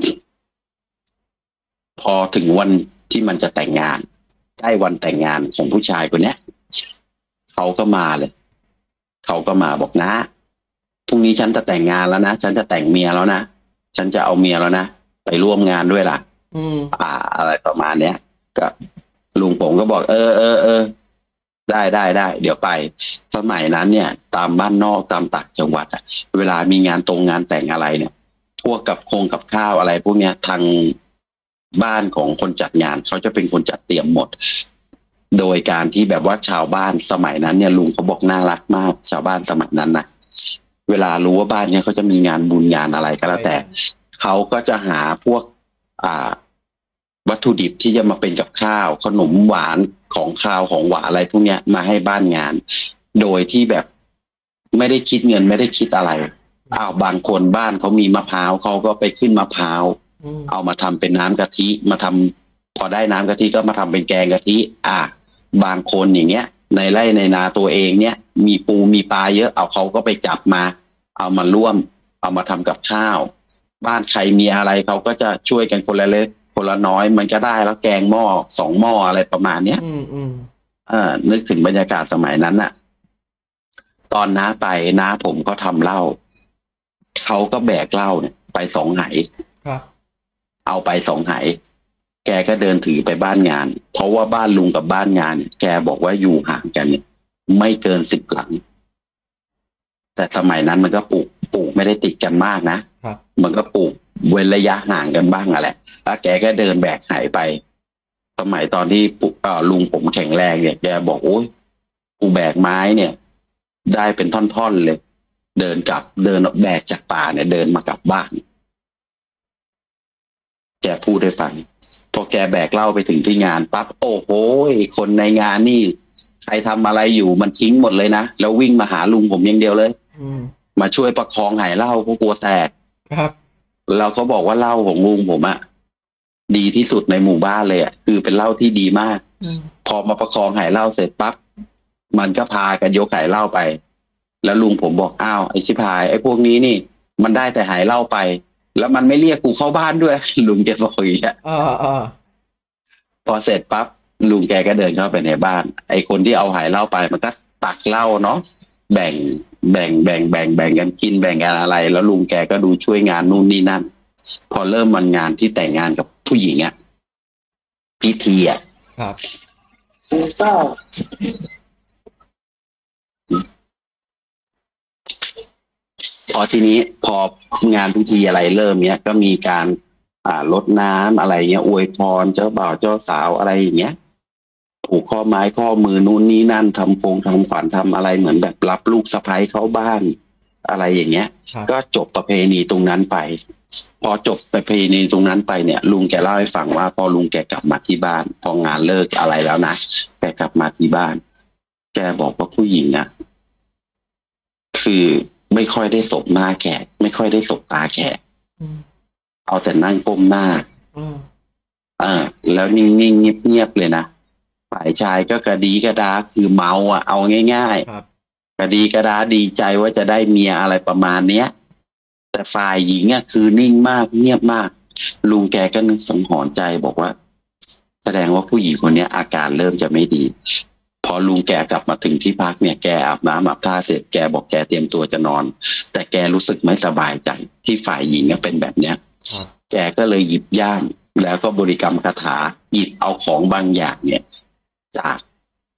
พอถึงวันที่มันจะแต่งงานใกล้วันแต่งงานของผู้ชายคนเนี้ยเขาก็มาเลยเขาก็มาบอกนะพรุ่งนี้ฉันจะแต่งงานแล้วนะฉันจะแต่งเมียแล้วนะฉันจะเอาเมียแล้วนะไปร่วมงานด้วยล่ะอืมอ่า อะไรประมาณเนี้ยก็ลุงผมก็บอก เออเออเออได้ได้ได้เดี๋ยวไป สมัยนั้นเนี่ย ตามบ้านนอกตามต่างจังหวัดอะเวลามีงานตรงงานแต่งอะไรเนี่ย พวกกับคงกับข้าวอะไร พวกเนี้ยทางบ้านของคนจัดงานเขาจะเป็นคนจัดเตรียมหมด โดยการที่แบบว่าชาวบ้านสมัยนั้นเนี่ยลุงเขาบอกน่ารักมาก ชาวบ้านสมัยนั้นนะเวลารู้ว่าบ้านเนี้ยเขาจะมีงานบุญงานอะไรก็แล้วแต่เขาก็จะหาพวกอ่า วัตถุดิบที่จะมาเป็นกับข้าวขนมหวานของข้าวของหวานอะไรพวกเนี้ยมาให้บ้านงาน โดยที่แบบไม่ได้คิดเงินไม่ได้คิดอะไรอ้าวบางคนบ้านเขามีมะพร้าวเขาก็ไปขึ้นมะพร้าวอืมเอามาทำเป็นน้ำกะทิมาทำพอได้น้ำกะทิก็มาทำเป็นแกงกะทิอ่ะบางคนอย่างเงี้ย ในไร่ในนาตัวเองเนี่ย มีปูมีปลาเยอะเอาเขาก็ไปจับมา เอามาร่วม เอามาทำกับข้าว บ้านใครมีอะไรเขาก็จะช่วยกันคนละเล็กคนละน้อยมันก็ได้แล้วแกงหม้อสองหม้ออะไรประมาณเนี้ยอืมอืมเออนึกถึงบรรยากาศสมัยนั้นน่ะ ตอนน้าไปน้าผมก็ทำเหล้าเขาก็แบกเหล้าเนี่ย ไปสองไหครับเอาไปสองไห แกก็เดินถือไปบ้านงาน เพราะว่าบ้านลุงกับบ้านงานเนี่ยแกบอกว่าอยู่ห่างกันเนี่ย ไม่เกินสิบหลัง แต่สมัยนั้นมันก็ปลูกปลูกไม่ได้ติดกันมากนะครับ มันก็ปลูกเว้นระยะห่างกันบ้างอะแหละแล้วแกก็เดินแบกไหไป สมัยตอนที่ปุ๊เอ่อลุงผมแข็งแรงเนี่ยแกบอกโอ้ยกูแบกไม้เนี่ย ได้เป็นท่อนๆเลย เดินกลับเดินแบกจากป่าเนี่ย เดินมากลับบ้าน แกพูดให้ฟังพอแกแบกเหล้าไปถึงที่งานปั๊บโอ้โหคนในงานนี่ใครทำอะไรอยู่มันทิ้งหมดเลยนะแล้ววิ่งมาหาลุงผมอย่างเดียวเลยอืมมาช่วยประคองไหเหล้าเพราะกลัวแตกครับเราเขาบอกว่าเหล้าของลุงผมอะดีที่สุดในหมู่บ้านเลยอะคือเป็นเหล้าที่ดีมากอืมพอมาประคองไหเหล้าเสร็จปั๊บมันก็พากันยกไหเหล้าไป แล้วลุงผมบอกอ้าวไอ้ชิบหายไอ้พวกนี้นี่ มันได้แต่ไหเหล้าไป แล้วมันไม่เรียกกูเข้าบ้านด้วย ลุงแกบอกอย่างเงี้ยอ่าอ่าพอเสร็จปั๊บลุงแกก็เดินเข้าไปในบ้าน ไอ้คนที่เอาไหเหล้าไปมันก็ตักเหล้าเนาะแบ่งแบ่งแบ่งแบ่งแบ่งกันกินแบ่งกันอะไร แล้วลุงแกก็ดูช่วยงานนู่นนี่นั่น พอเริ่มมันงานที่แต่งงานกับผู้หญิงอะพิธีอะครับก็พอทีนี้พองานพิธีอะไรเริ่มเนี้ยก็มีการอ่ารดน้ำอะไรเงี้ยอวยพรเจ้าบ่าวเจ้าสาวอะไรอย่างเงี้ยผูกข้อไม้ข้อมือนู่นนี่นั่นทำโครงทำขวัญทำอะไรเหมือนแบบรับลูกสะใภ้เข้าบ้านอะไรอย่างเงี้ยครับก็จบประเพณีตรงนั้นไป พอจบประเพณีตรงนั้นไปเนี่ย ลุงแกเล่าให้ฟังว่าพอลุงแกกลับมาที่บ้าน พองานเลิกอะไรแล้วนะแกกลับมาที่บ้าน แกบอกว่าผู้หญิงอ่ะคือไม่ค่อยได้สบหน้าแขกไม่ค่อยได้สบตาแขกอืมเอาแต่นั่งก้มหน้าอืมเออแล้วนิ่งๆเงียบๆเลยนะฝ่ายชายก็กระดีกระดาคือเมาอ่ะเอาง่ายครับๆกระดีกระดาดีใจว่าจะได้เมียอะไรประมาณเนี้ย แต่ฝ่ายหญิงอ่ะคือนิ่งมากเงียบมาก ลุงแกก็นึกสังหรณ์ใจบอกว่า แสดงว่าผู้หญิงคนนี้อาการเริ่มจะไม่ดี พอลุงแกกลับมาถึงที่พักเนี่ยแกอาบน้ำอาบท่าเสร็จแกบอกแกเตรียมตัวจะนอน แต่แกรู้สึกไม่สบายใจที่ฝ่ายหญิงเนี่ยเป็นแบบเนี้ยครับแกก็เลยหยิบย่ามแล้วก็บริกรรมคาถาหยิบเอาของบางอย่างเนี่ย จาก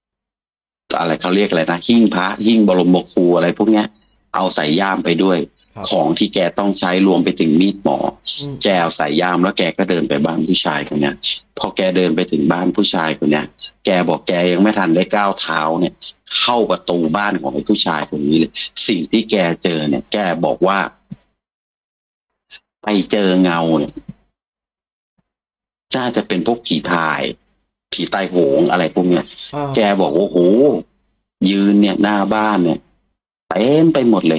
อะไรเขาเรียกอะไรนะหิ้งพระหิ้งบรมครูอะไรพวกเนี้ย เอาใส่ย่ามไปด้วยของที่แกต้องใช้รวมไปถึงมีดหมออืมแกเอาใส่ยามแล้วแกก็เดินไปบ้านผู้ชายคนเนี้ยพอแกเดินไปถึงบ้านผู้ชายคนเนี้ยแกบอกแกยังไม่ทันได้ก้าวเท้าเนี่ย เข้าประตูบ้านของไอ้ผู้ชายคนนี้เลยสิ่งที่แกเจอเนี่ย แกบอกว่า ไปเจอเงาเนี่ยน่าจะเป็นพวกผีทาย ผีตายโหงอะไรพวกเนี้ยอ่าแกบอกว่าโอ้โหยืนเนี่ยหน้าบ้านเนี่ยเต็มไปหมดเลย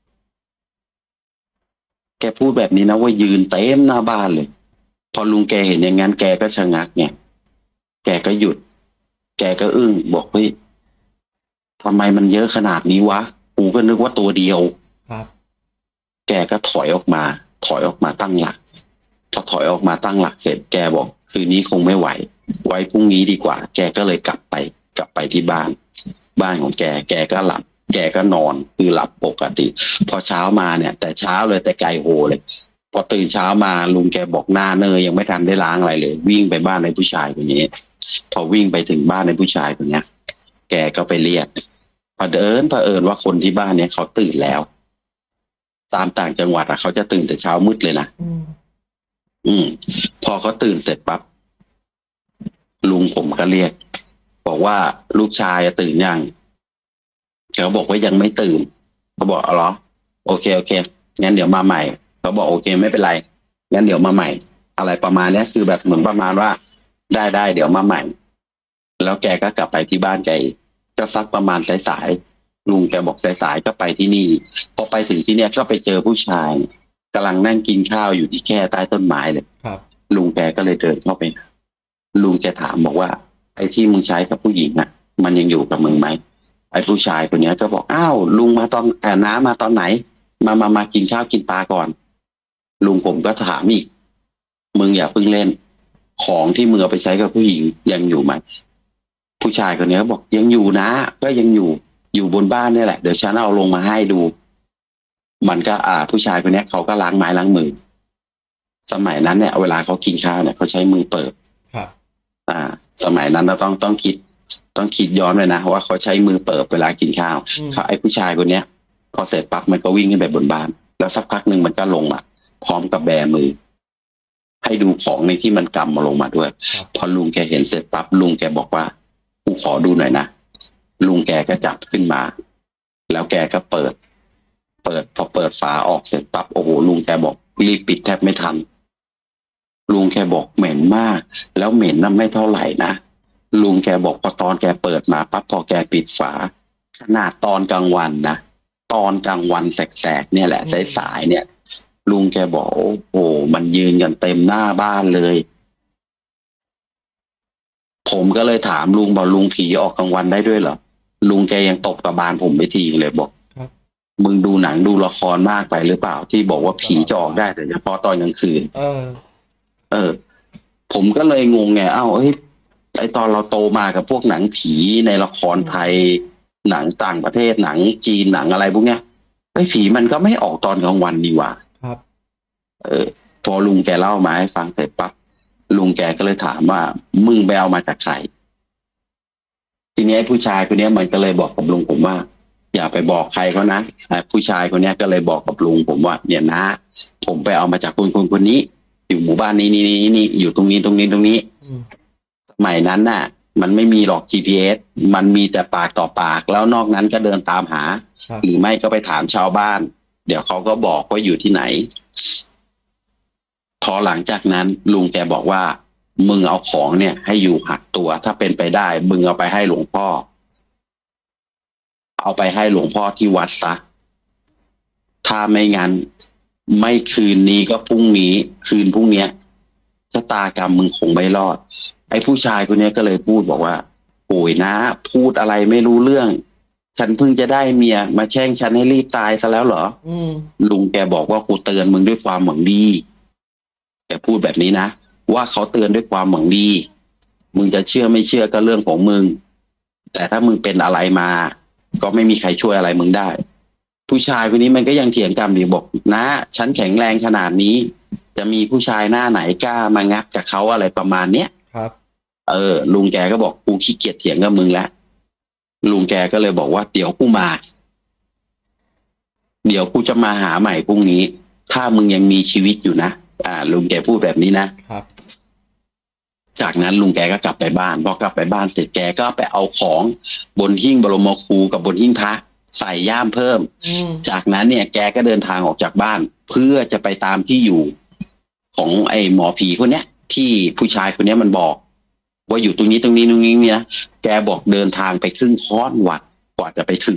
แกพูดแบบนี้นะว่ายืนเต็มหน้าบ้านเลย พอลุงแกเห็นอย่างนั้นแกก็ชะงักเนี่ยแกก็หยุด แกก็อึ้งบอกเฮ้ยทำไมมันเยอะขนาดนี้วะกูก็นึกว่าตัวเดียวครับแกก็ถอยออกมา ถอยออกมาตั้งหลักพอถอยออกมาตั้งหลักเสร็จ แกบอกคืนนี้คงไม่ไหว ไว้พรุ่งนี้ดีกว่า แกก็เลยกลับไป กลับไปที่บ้าน บ้านของแก แกก็หลับ แกก็นอนคือหลับปกติ พอเช้ามาเนี่ย แต่เช้าเลยแต่ไกลโหเลย พอตื่นเช้ามาลุงแกบอกหน้าเนยยังไม่ทันได้ล้างอะไรเลย วิ่งไปบ้านในผู้ชายคนนี้ พอวิ่งไปถึงบ้านในผู้ชายคนเนี้ย แกก็ไปเรียกพอเดินเผอิญว่าคนที่บ้านเนี้ยเขาตื่นแล้ว ตามต่างจังหวัดอะเขาจะตื่นแต่เช้ามืดเลยนะอืมอืม พอเขาตื่นเสร็จปั๊บลุงผมก็เรียก บอกว่าลูกชายตื่นยังเขาบอกว่ายังไม่ตื่นเขาบอกอ๋อเหรอโอเคโอเคงั้นเดี๋ยวมาใหม่เขาบอกโอเคไม่เป็นไรงั้นเดี๋ยวมาใหม่ อะไรประมาณนี้คือแบบเหมือนประมาณว่า ได้ได้เดี๋ยวมาใหม่ แล้วแกก็กลับไปที่บ้านแกก็สักประมาณสายๆลุงแกบอกสายๆก็ไปที่นี่พอไปถึงที่เนี้ยก็ไปเจอผู้ชายกำลังนั่งกินข้าวอยู่ที่แค่ใต้ต้นไม้เลยครับลุงแกก็เลยเดินเข้าไปลุงแกถามบอกว่าไอ้ที่มึงใช้กับผู้หญิงอ่ะ มันยังอยู่กับมึงไหมไอ้ผู้ชายคนนี้ก็บอกอ้าวลุงมาตอนแอบน้ำมาตอนไหน มามามากินข้าวกินปลาก่อน ลุงผมก็ถามอีกมึงอย่าเพิ่งเล่น ของที่มึงเอาไปใช้กับผู้หญิงยังอยู่ไหมผู้ชายคนนี้ก็บอกยังอยู่นะก็ยังอยู่อยู่บนบ้านนี่แหละเดี๋ยวฉันเอาลงมาให้ดู มันก็อ่า ผู้ชายคนนี้เขาก็ล้างไม้ล้างมือ สมัยนั้นเนี่ยเวลาเขากินข้าวเนี่ยเขาใช้มือเปิดครับอ่า สมัยนั้นเราต้องต้องคิด ต้องคิดย้อนเลยนะว่าเขาใช้มือเปิดเวลากินข้าวอืมเขาไอ้ผู้ชายคนเนี้ย พอเสร็จปั๊บมันก็วิ่งขึ้นไปบนบ้าน แล้วสักพักหนึ่งมันก็ลงมาพร้อมกับแบมือ ให้ดูของในที่มันกำมาลงมาด้วยครับพอลุงแกเห็นเสร็จปั๊บลุงแกบอกว่ากูขอดูหน่อยนะลุงแกก็จับขึ้นมา แล้วแกก็เปิด เปิดพอเปิดฝาออกเสร็จปั๊บโอ้โหลุงแกบอกรีบปิดแทบไม่ทันลุงแกบอกเหม็นมาก แล้วเหม็นน่ะไม่เท่าไหร่นะลุงแกบอกพอตอนแกเปิดมาปั๊บพอแกปิดฝา ขนาดตอนกลางวันนะตอนกลางวันแสกๆเนี่ยแหละสายๆเนี่ย ลุงแกบอกโอ้โหมันยืนกันเต็มหน้าบ้านเลย ผมก็เลยถามลุงบอกลุงผีออกกลางวันได้ด้วยเหรอลุงแกยังตบกระบาลผมไปทีเลยบอกครับมึงดูหนังดูละครมากไปหรือเปล่าที่บอกว่าผีจะออกได้แต่เฉพาะตอนกลางคืนเออเออ ผมก็เลยงงไงเอ้าเอ้ยไอตอนเราโตมากับพวกหนังผีในละครไทย หนังต่างประเทศหนังจีนหนังอะไรพวกเนี้ยไอผีมันก็ไม่ออกตอนกลางวันนี่หว่าครับเออ พอลุงแกเล่ามาให้ฟังเสร็จปั๊บลุงแกก็เลยถามว่ามึงไปเอามาจากใครทีนี้ผู้ชายคนนี้มันก็เลยบอกกับลุงผมว่า อย่าไปบอกใครเขานะผู้ชายคนนี้ก็เลยบอกกับลุงผมว่าเนี่ยนะผมไปเอามาจากคนคนคนนี้ อยู่หมู่บ้านนี้นี่นี่นี่อยู่ตรงนี้ตรงนี้ตรงนี้อืมสมัยนั้นน่ะ มันไม่มีหรอก จี พี เอส มันมีแต่ปากต่อปากแล้วนอกนั้นก็เดินตามหาครับหรือไม่ก็ไปถามชาวบ้าน เดี๋ยวเขาก็บอกว่าอยู่ที่ไหน พอหลังจากนั้นลุงแกบอกว่ามึงเอาของเนี่ยให้อยู่หักตัวถ้าเป็นไปได้มึงเอาไปให้หลวงพ่อ เอาไปให้หลวงพ่อที่วัดซะถ้าไม่งั้นไม่คืนนี้ก็พรุ่งนี้คืนพรุ่งเนี้ยชะตากรรมมึงคงไม่รอด ไอ้ผู้ชายคนนี้ก็เลยพูดบอกว่าโอ้ยนะพูดอะไรไม่รู้เรื่อง ฉันเพิ่งจะได้เมียมาแช่งฉันให้รีบตายซะแล้วเหรออืมลุงแกบอกว่ากูเตือนมึงด้วยความหวังดีแกพูดแบบนี้นะว่าเขาเตือนด้วยความหวังดี มึงจะเชื่อไม่เชื่อก็เรื่องของมึง แต่ถ้ามึงเป็นอะไรมา ก็ไม่มีใครช่วยอะไรมึงได้ ผู้ชายคนนี้มันก็ยังเถียงกันอยู่บอกนะฉันแข็งแรงขนาดนี้ จะมีผู้ชายหน้าไหนกล้ามางัดกับเขาอะไรประมาณเนี้ยครับเออลุงแกก็บอกกูขี้เกียจเถียงกับมึงแล้วลุงแกก็เลยบอกว่าเดี๋ยวกูมาเดี๋ยวกูจะมาหาใหม่พรุ่งนี้ถ้ามึงยังมีชีวิตอยู่นะอ่าลุงแกพูดแบบนี้นะครับจากนั้นลุงแกก็กลับไปบ้านพอกลับไปบ้านเสร็จแกก็ไปเอาของบนหิ้งบรมครูกับบนหิ้งพระใส่ย่ามเพิ่มจากนั้นเนี่ยแกก็เดินทางออกจากบ้านเพื่อจะไปตามที่อยู่ของไอ้หมอผีคนเนี้ยที่ผู้ชายคนเนี้ยมันบอกว่าอยู่ตรงนี้ตรงนี้ตรงนี้เนี่ยแกบอกเดินทางไปครึ่งค่อนวัดกว่าจะไปถึง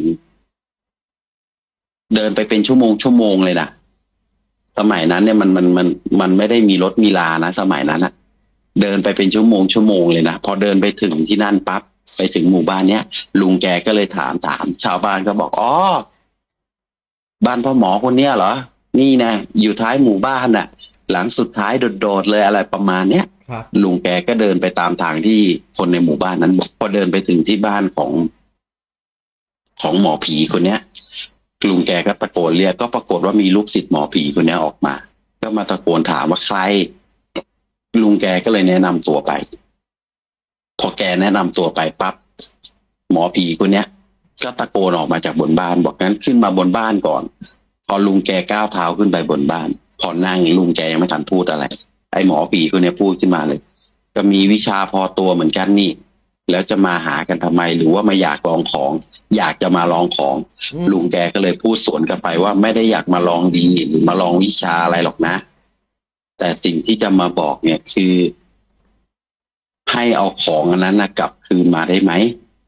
เดินไปเป็นชั่วโมงชั่วโมงเลยนะสมัยนั้นเนี่ยมันมันมันมันไม่ได้มีรถมีลานะสมัยนั้นนะเดินไปเป็นชั่วโมงชั่วโมงเลยนะพอเดินไปถึงที่นั่นปั๊บไปถึงหมู่บ้านเนี้ยลุงแกก็เลยถามถามชาวบ้านก็บอกอ๋อบ้านพ่อหมอคนเนี้ยเหรอนี่นะอยู่ท้ายหมู่บ้านน่ะหลังสุดท้ายโดดๆเลยอะไรประมาณเนี้ยลุงแกก็เดินไปตามทางที่คนในหมู่บ้านนั้นบอกพอเดินไปถึงที่บ้านของของหมอผีคนเนี้ยลุงแกก็ตะโกนเรียกก็ปรากฏว่ามีลูกศิษย์หมอผีคนนี้ออกมาก็มาตะโกนถามว่าใครลุงแกก็เลยแนะนำตัวไปพอแกแนะนำตัวไปปั๊บหมอผีคนเนี้ยก็ตะโกนออกมาจากบนบ้านบอกงั้นขึ้นมาบนบ้านก่อนพอลุงแกก้าวเท้าขึ้นไปบนบ้านพอนั่งลุงแกยังไม่ทันพูดอะไรไอ้หมอผีคนนี้พูดขึ้นมาเลยก็มีวิชาพอตัวเหมือนกันนี่แล้วจะมาหากันทำไมหรือว่ามาอยากลองของอยากจะมาลองของลุงแกก็เลยพูดสวนกลับไปว่าไม่ได้อยากมาลองดีหรือมาลองวิชาอะไรหรอกนะแต่สิ่งที่จะมาบอกเนี่ยคือให้เอาของอันนั้นนะกลับคืนมาได้ไหม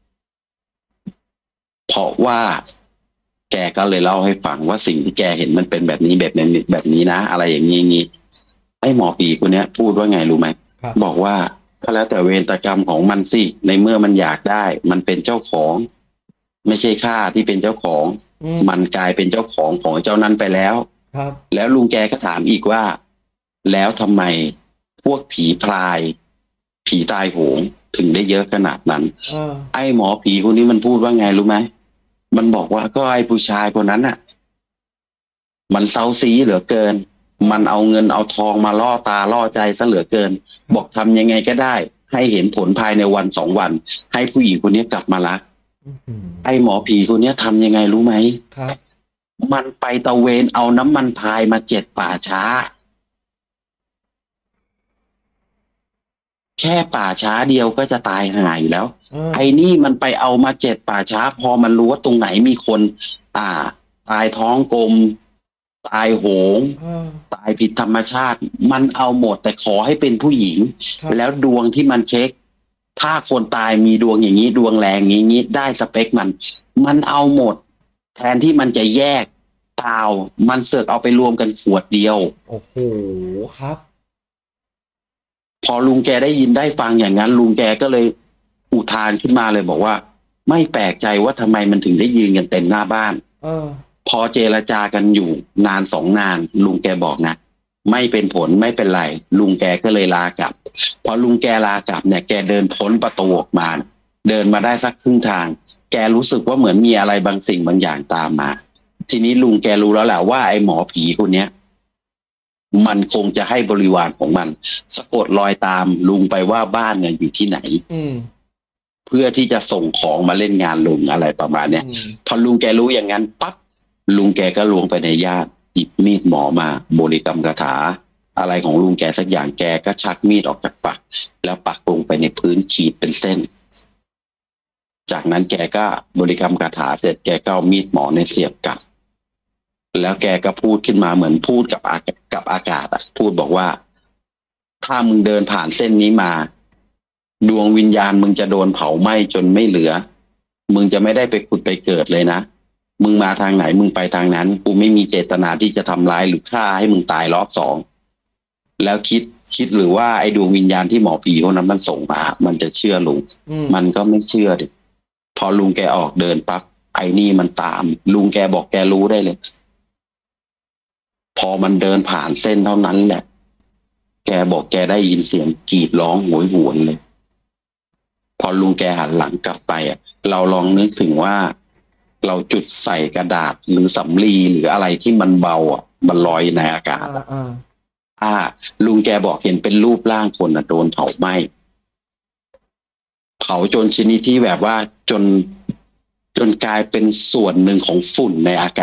เพราะว่าแกก็เลยเล่าให้ฟังว่าสิ่งที่แกเห็นมันเป็นแบบนี้แบบนี้แบบนี้นะอะไรอย่างนี้นี้ไอ้หมอผีคนนี้พูดว่าไงรู้ไหมบอกว่าก็แล้วแต่เวรกรรมของมันสิในเมื่อมันอยากได้มันเป็นเจ้าของไม่ใช่ข้าที่เป็นเจ้าของมันกลายเป็นเจ้าของของเจ้านั้นไปแล้วครับแล้วลุงแกก็ถามอีกว่าแล้วทำไมพวกผีพรายผีตายโหงถึงได้เยอะขนาดนั้นไอ้หมอผีคนนี้มันพูดว่าไงรู้ไหมมันบอกว่าก็ไอ้ผู้ชายคนนั้นน่ะมันเซาซีเหลือเกินมันเอาเงินเอาทองมาล่อตาล่อใจซะเหลือเกินบอกทำยังไงก็ได้ให้เห็นผลภายในวันสองวันให้ผู้หญิงคนนี้กลับมารักไอ้หมอผีคนนี้ทำยังไงรู้ไหมครับมันไปตะเวนเอาน้ำมันพายมาเจ็ดป่าช้าแค่ป่าช้าเดียวก็จะตายห่าอยู่แล้วไอ้นี่มันไปเอามาเจ็ดป่าช้าพอมันรู้ว่าตรงไหนมีคนอ่าตายท้องกลมตายโหงตายผิดธรรมชาติมันเอาหมดแต่ขอให้เป็นผู้หญิงแล้วดวงที่มันเช็คถ้าคนตายมีดวงอย่างนี้ดวงแรงอย่างนี้ได้สเปคมันมันเอาหมดแทนที่มันจะแยกเปล่ามันเสือกเอาไปรวมกันขวดเดียวโอ้โหครับพอลุงแกได้ยินได้ฟังอย่างนั้นลุงแกก็เลยอุทานขึ้นมาเลยบอกว่าไม่แปลกใจว่าทำไมมันถึงได้ยืนกันเต็มหน้าบ้านเออพอเจรจากันอยู่นานสองนานลุงแกบอกนะไม่เป็นผลไม่เป็นไรลุงแกก็เลยลากลับพอลุงแกลากลับเนี่ยแกเดินพ้นประตูออกมาเดินมาได้สักครึ่งทางแกรู้สึกว่าเหมือนมีอะไรบางสิ่งบางอย่างตามมาทีนี้ลุงแกรู้แล้วแหละว่าไอ้หมอผีคนเนี้ยมันคงจะให้บริวารของมันสะกดรอยตามลุงไปว่าบ้านเนี่ยอยู่ที่ไหนเพื่อที่จะส่งของมาเล่นงานลุงอะไรประมาณเนี้ยพอลุงแกรู้อย่างนั้นปั๊บลุงแกก็ลวงไปในญาติหยิบมีดหมอมาบริกรรมคาถาอะไรของลุงแกสักอย่างแกก็ชักมีดออกจากปักแล้วปักลงไปในพื้นขีดเป็นเส้นจากนั้นแกก็บริกรรมคาถาเสร็จแกก็เอามีดหมอในเสียบกลับแล้วแกก็พูดขึ้นมาเหมือนพูดกับอากาศกับอากาศอะพูดบอกว่าถ้ามึงเดินผ่านเส้นนี้มาดวงวิญญาณมึงจะโดนเผาไหม้จนไม่เหลือมึงจะไม่ได้ไปขุดไปเกิดเลยนะมึงมาทางไหนมึงไปทางนั้นกูไม่มีเจตนาที่จะทำร้ายหรือฆ่าให้มึงตายรอบสองแล้วคิดคิดหรือว่าไอ้ดวงวิญญาณที่หมอผีคนนั้นมันส่งมามันจะเชื่อลุงมันก็ไม่เชื่อดิพอลุงแกออกเดินปั๊บไอ้นี่มันตามลุงแกบอกแกรู้ได้เลยพอมันเดินผ่านเส้นเท่านั้นแหละแกบอกแกได้ยินเสียงกรีดร้องโหยหวนเลยพอลุงแกหันหลังกลับไปอ่ะเราลองนึกถึงว่าเราจุดใส่กระดาษหรือสำลีหรืออะไรที่มันเบาอ่ะมันลอยในอากาศอ่าอ่าลุงแกบอกเห็นเป็นรูปร่างคนอ่ะโดนเผาไหม้เผาจนชนิดที่แบบว่าจนจนกลายเป็นส่วนหนึ่งของฝุ่นในอากาศ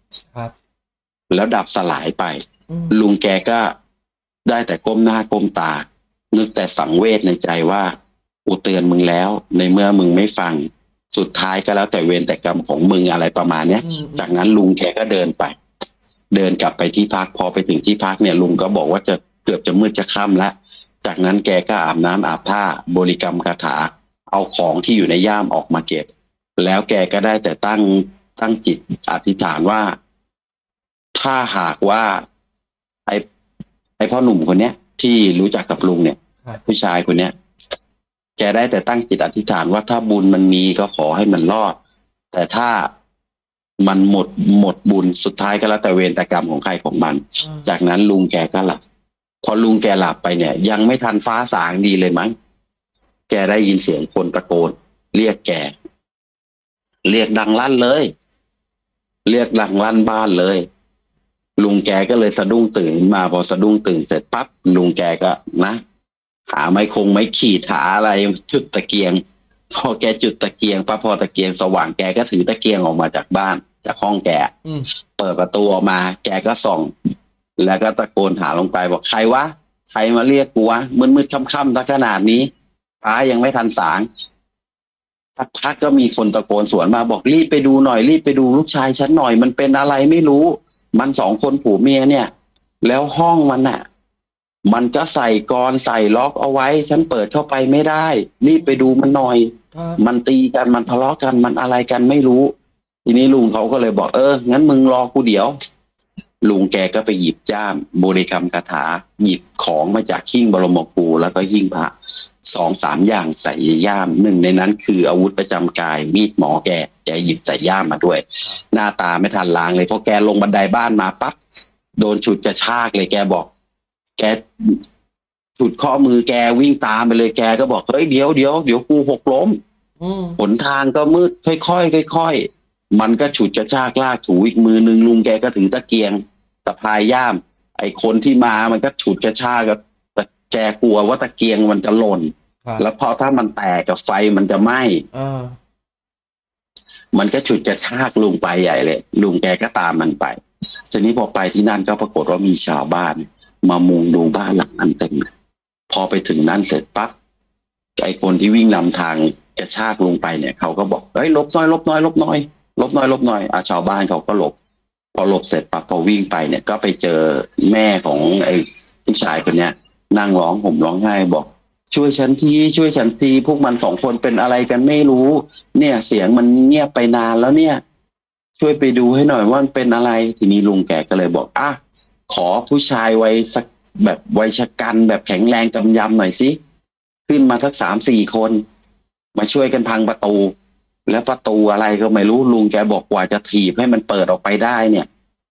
ครับแล้วดับสลายไปอืมลุงแกก็ได้แต่ก้มหน้าก้มตา นึกแต่สังเวชในใจว่ากูเตือนมึงแล้ว ในเมื่อมึงไม่ฟังสุดท้ายก็แล้วแต่เวรแต่กรรมของมึงอะไรประมาณเนี้ยอืมจากนั้นลุงแกก็เดินไป เดินกลับไปที่พักพอไปถึงที่พักเนี่ย ลุงก็บอกว่าจะเกือบจะมืดจะค่ำแล้ว จากนั้นแกก็อาบน้ำอาบท่าบริกรรมคาถา เอาของที่อยู่ในย่ามออกมาเก็บ แล้วแกก็ได้แต่ตั้งตั้งจิตอธิษฐานว่า ถ้าหากว่า ไอ้ไอ้พ่อหนุ่มคนเนี้ย ที่รู้จักกับลุงเนี่ยครับผู้ชายคนเนี้ย แกได้แต่ตั้งจิตอธิษฐานว่าถ้าบุญมันมีก็ขอให้มันรอด แต่ถ้ามันหมดหมดบุญสุดท้ายก็แล้วแต่เวรแต่กรรมของใครของมันอืมจากนั้นลุงแกก็หลับ พอลุงแกหลับไปเนี่ย ยังไม่ทันฟ้าสางดีเลยมั้งแกได้ยินเสียงคนตะโกน เรียกแก เรียกดังลั่นเลย เรียกดังลั่นบ้านเลย ลุงแกก็เลยสะดุ้งตื่นมาพอสะดุ้งตื่นเสร็จปั๊บลุงแกก็นะหาไม้คงไม้ขีดหาอะไรจุดตะเกียง พอแกจุดตะเกียงปั๊บพอตะเกียงสว่างแกก็ถือตะเกียงออกมาจากบ้านจากห้องแกอืมเปิดประตูออกมา แกก็ส่อง แล้วก็ตะโกนถามลงไปบอกใครวะใครมาเรียกกูวะมืดๆค่ำๆซะขนาดนี้ฟ้ายังไม่ทันสางสักพักก็มีคนตะโกนสวนมาบอกรีบไปดูหน่อยรีบไปดูลูกชายฉันหน่อยมันเป็นอะไรไม่รู้ มันสองคนผัวเมียเนี่ย แล้วห้องมันน่ะ มันก็ใส่กรใส่ล็อกเอาไว้ฉันเปิดเข้าไปไม่ได้ รีบไปดูมันหน่อยครับมันตีกันมันทะเลาะกันมันอะไรกันไม่รู้ ทีนี้ลุงเขาก็เลยบอกเอองั้นมึงรอกูเดี๋ยว ลุงแกก็ไปหยิบจ้ามบริกรรมคาถา หยิบของมาจากหิ้งบรมครูแล้วก็หิ้งพระสองสามอย่างใส่ย่ามหนึ่งในนั้นคืออาวุธประจำกายมีดหมอแกแกหยิบใส่ย่ามมาด้วย หน้าตาไม่ทันล้างเลยเพราะแกลงบันไดบ้านมาปั๊บโดนฉุดกระชากเลยแกบอก แกฉุดข้อมือแกวิ่งตามไปเลยแกก็บอกเฮ้ยเดี๋ยวเดี๋ยวเดี๋ยวกูหกล้มอืมหนทางก็มืดค่อยๆค่อยๆมันก็ฉุดกระชากลากถูอีกมือหนึ่งลุงแกก็ถือตะเกียงสะพายย่าม ไอ้คนที่มามันก็ฉุดกระชากก็แต่แกกลัวว่าตะเกียงมันจะหล่นครับแล้วพอถ้ามันแตกกับไฟมันจะไหม้อ่ามันก็ฉุดกระชากลุงไปใหญ่เลยลุงแกก็ตามมันไปทีนี้พอไปที่นั่นก็ปรากฏว่ามีชาวบ้าน มามุงดูบ้านหลังนั้นเต็มเลยพอไปถึงนั่นเสร็จปั๊บไอ้คนที่วิ่งนำทางกระชากลงไปเนี่ยเขาก็บอกเฮ้ยหลบน้อยหลบน้อยหลบน้อยหลบน้อยหลบน้อยอ่ะชาวบ้านเขาก็หลบ พอหลบเสร็จปั๊บพอวิ่งไปเนี่ยก็ไปเจอแม่ของไอ้ผู้ชายคนเนี้ยนั่งร้องห่มร้องไห้บอก ช่วยฉันทีช่วยฉันทีพวกมันสองคนเป็นอะไรกันไม่รู้ เนี่ยเสียงมันเงียบไปนานแล้วเนี่ย ช่วยไปดูให้หน่อยว่ามันเป็นอะไรทีนี้ลุงแกก็เลยบอกอ่ะขอผู้ชายวัยสักแบบวัยชะกันแบบแข็งแรงกำยำหน่อยสิขึ้นมาสักสามสี่คน มาช่วยกันพังประตู แล้วประตูอะไรก็ไม่รู้ลุงแกบอกกว่าจะถีบให้มันเปิดออกไปได้เนี่ย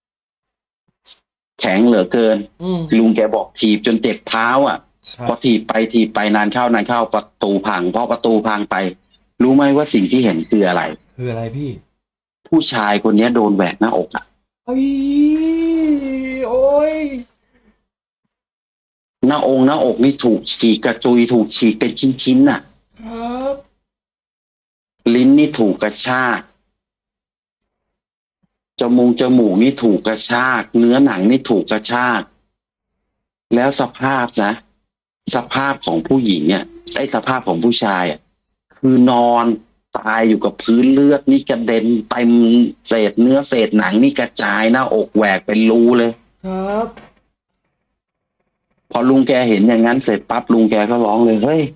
แข็งเหลือเกินอืมลุงแกบอกถีบจนเจ็บเท้าอ่ะครับพอถีบไปถีบไปนานเข้านานเข้าประตูพังพอประตูพังไป รู้ไหมว่าสิ่งที่เห็นคืออะไรคืออะไรพี่ผู้ชายคนนี้โดนแหวกหน้าอกอ่ะเอ้ยโอ้ยหน้าองค์หน้าอกนี่ถูกฉีกกระจุยถูกฉีกเป็นชิ้นๆน่ะครับลิ้นนี่ถูกกระชากจมูกจมูกนี่ถูกกระชาก เนื้อหนังนี่ถูกกระชาก แล้วสภาพนะ สภาพของผู้หญิงเนี่ยไอ้สภาพของผู้ชายอ่ะคือนอนตายอยู่กับพื้นเลือดนี่กระเด็นเต็มเศษเนื้อเศษหนังนี่กระจายหน้าอกแหวกเป็นรูเลยครับพอลุงแกเห็นอย่างนั้นเสร็จปั๊บลุงแกก็ร้องเลยเฮ้ย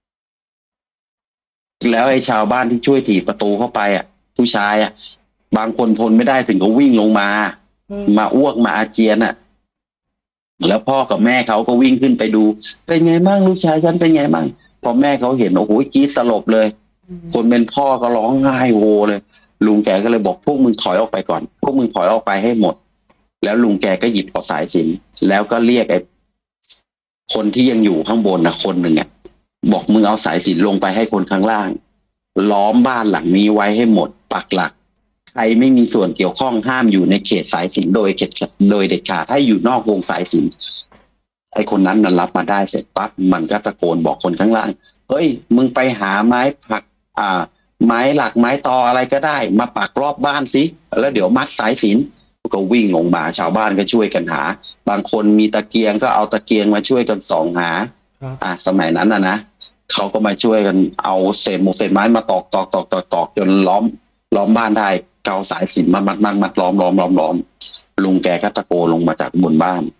แล้วไอ้ชาวบ้านที่ช่วยถีบประตูเข้าไปอ่ะ ผู้ชายอ่ะ บางคนทนไม่ได้ถึงเขาวิ่งลงมาอืมมาอ้วกมาอาเจียนอ่ะ แล้วพ่อกับแม่เขาก็วิ่งขึ้นไปดู เป็นไงบ้างลูกชายฉันเป็นไงบ้างพอแม่เขาเห็นโอ้โหกรีดสลบเลย คนเป็นพ่อก็ร้องไห้โฮเลย ลุงแกก็เลยบอกพวกมึงถอยออกไปก่อน พวกมึงถอยออกไปให้หมด แล้วลุงแกก็หยิบเอาสายสิญจน์แล้วก็เรียกไอ้คนที่ยังอยู่ข้างบนนะคนหนึ่งอ่ะบอกมึงเอาสายสิญจน์ลงไปให้คนข้างล่าง ล้อมบ้านหลังนี้ไว้ให้หมดปักหลัก ใครไม่มีส่วนเกี่ยวข้องห้ามอยู่ในเขตสายสิญจน์โดยเขตโดยเด็ดขาดให้อยู่นอกวงสายสิญจน์ไอ้คนนั้นมันรับมาได้เสร็จปั๊บมันก็ตะโกนบอกคนข้างล่างเฮ้ยมึงไปหาไม้ผัก อ่า ไม้หลักไม้ตออะไรก็ได้ มาปักรอบบ้านสิแล้วเดี๋ยวมัดสายสิญจน์ก็วิ่งลงมาชาวบ้านก็ช่วยกันหาบางคนมีตะเกียงก็เอาตะเกียงมาช่วยกันส่องหาอ่ะสมัยนั้นนะนะเขาก็มาช่วยกันเอาเศษหมกเศษไม้มาตอกตอกตอกตอกตอกจนล้อมล้อมบ้านได้เกาสายสิญจน์มัดมัดมัดมัดล้อมล้อมล้อมล้อมลุงแกก็ตะโกนลงมาจากบนบ้าน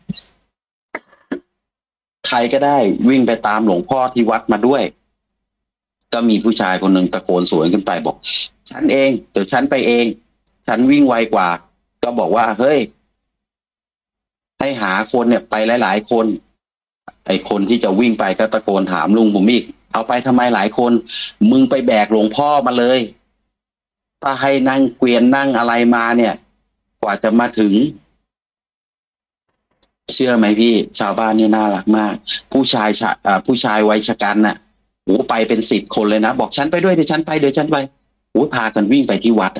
ใครก็ได้วิ่งไปตามหลวงพ่อที่วัดมาด้วยก็มีผู้ชายคนหนึ่งตะโกนสวนขึ้นไปบอกฉันเองเดี๋ยวฉันไปเองฉันวิ่งไวกว่าก็บอกว่าเฮ้ยให้หาคนเนี่ยไปหลายๆคนไอ้คนที่จะวิ่งไปก็ตะโกนถามลุงผมอีกเอาไปทำไมหลายคนมึงไปแบกหลวงพ่อมาเลยถ้าให้นั่งเกวียนนั่งอะไรมาเนี่ยกว่าจะมาถึงเชื่อไหมพี่ชาวบ้านนี่น่ารักมากผู้ชายชะอ่าผู้ชายวัยชะกันน่ะโอ้ไปเป็นสิบคนเลยนะบอกฉันไปด้วยเดี๋ยวฉันไปเดี๋ยวฉันไปโอ้พากันวิ่งไปที่วัด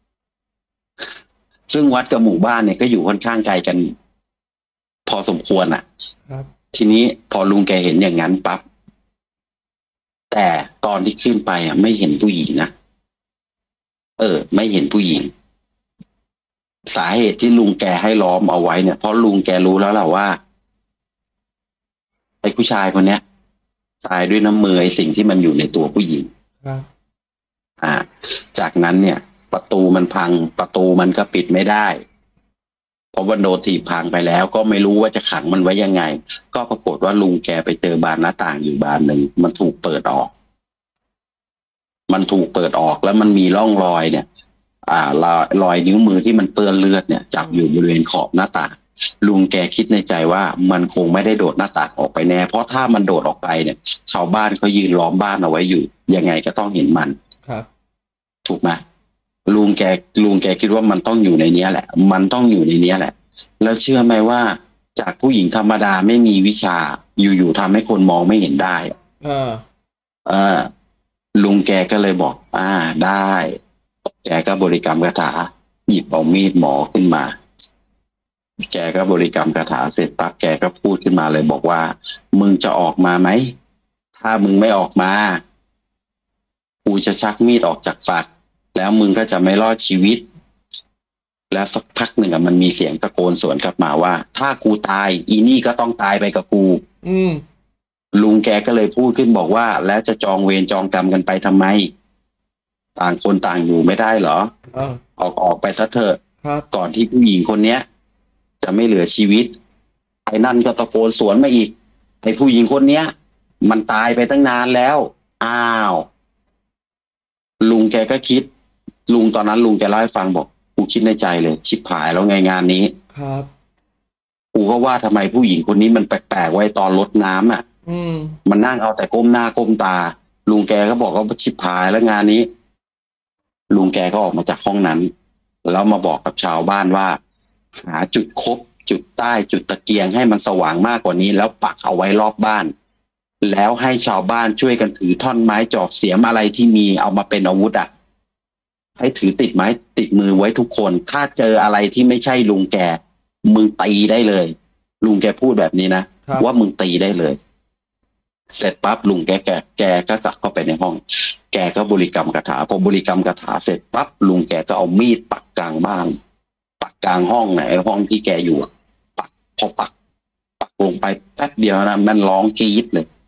ซึ่งวัดกับหมู่บ้านเนี่ยก็อยู่ค่อนข้างไกลกันพอสมควรอ่ะครับทีนี้พอลุงแกเห็นอย่างนั้นปั๊บแต่ตอนที่ขึ้นไปอ่ะไม่เห็นผู้หญิงนะเออไม่เห็นผู้หญิงสาเหตุที่ลุงแกให้ล้อมเอาไว้เนี่ยเพราะลุงแกรู้แล้วแหละว่าไอ้ผู้ชายคนเนี้ยตายด้วยน้ำมือไอ้สิ่งที่มันอยู่ในตัวผู้หญิงครับอ่าจากนั้นเนี่ยประตูมันพังประตูมันก็ปิดไม่ได้เพราะว่าโดนถีบพังไปแล้วก็ไม่รู้ว่าจะขังมันไว้ยังไงก็ปรากฏว่าลุงแกไปเจอบานหน้าต่างอยู่บานหนึ่งมันถูกเปิดออกมันถูกเปิดออกแล้วมันมีร่องรอยเนี่ยอ่ารอยรอยนิ้วมือที่มันเปื้อนเลือดเนี่ยจับอยู่บริเวณขอบหน้าต่างลุงแกคิดในใจว่ามันคงไม่ได้โดดหน้าต่างออกไปแน่เพราะถ้ามันโดดออกไปเนี่ยชาวบ้านเขายืนล้อมบ้านเอาไว้อยู่ยังไงก็ต้องเห็นมันครับถูกไหมลุงแกลุงแกคิดว่ามันต้องอยู่ในนี้แหละมันต้องอยู่ในนี้แหละแล้วเชื่อไหมว่าจากผู้หญิงธรรมดาไม่มีวิชาอยู่ๆทำให้คนมองไม่เห็นได้เออเออลุงแกก็เลยบอกอ่าได้แกก็บริกรรมคาถาหยิบเอามีดหมอขึ้นมาแกก็บริกรรมคาถาเสร็จปั๊บแกก็พูดขึ้นมาเลยบอกว่ามึงจะออกมาไหมถ้ามึงไม่ออกมากูจะชักมีดออกจากฝักแล้วมึงก็จะไม่รอดชีวิตแล้วสักพักหนึ่งอะมันมีเสียงตะโกนสวนกลับมาว่าถ้ากูตายอีนี่ก็ต้องตายไปกับกูอืมลุงแกก็เลยพูดขึ้นบอกว่าแล้วจะจองเวรจองกรรมกันไปทำไมต่างคนต่างอยู่ไม่ได้เหรออออกออกไปซะเถอะก่อนที่ผู้หญิงคนเนี้ยจะไม่เหลือชีวิตไอ้นั่นก็ตะโกนสวนมาอีกไอ้ผู้หญิงคนเนี้ยมันตายไปตั้งนานแล้วอ้าวลุงแกก็คิดลุงตอนนั้นลุงแกเล่าให้ฟังบอกกูคิดในใจเลยชิบหายแล้วไงงานนี้ครับกูก็ว่าทำไมผู้หญิงคนนี้มันแปลกๆไว้ตอนรดน้ำอ่ะอืมมันนั่งเอาแต่ก้มหน้าก้มตาลุงแกก็บอกว่าชิบหายแล้วงานนี้ลุงแกก็ออกมาจากห้องนั้นแล้วมาบอกกับชาวบ้านว่าหาจุดคบจุดใต้จุดตะเกียงให้มันสว่างมากกว่านี้แล้วปักเอาไว้รอบบ้านแล้วให้ชาวบ้านช่วยกันถือท่อนไม้จอบเสียมอะไรที่มีเอามาเป็นอาวุธอ่ะให้ถือติดไม้ติดมือไว้ทุกคนถ้าเจออะไรที่ไม่ใช่ลุงแกมึงตีได้เลยลุงแกพูดแบบนี้นะว่ามึงตีได้เลยเสร็จปั๊บลุงแกแกแกก็กลับเข้าไปในห้องแกก็บริกรรมคาถาพอบริกรรมคาถาเสร็จปั๊บลุงแกก็เอามีดปักกลางบ้านปักกลางห้องไหนห้องที่แกอยู่ปักพอปักปักลงไปแป๊บเดียวนะมันร้องกรี๊ดเลย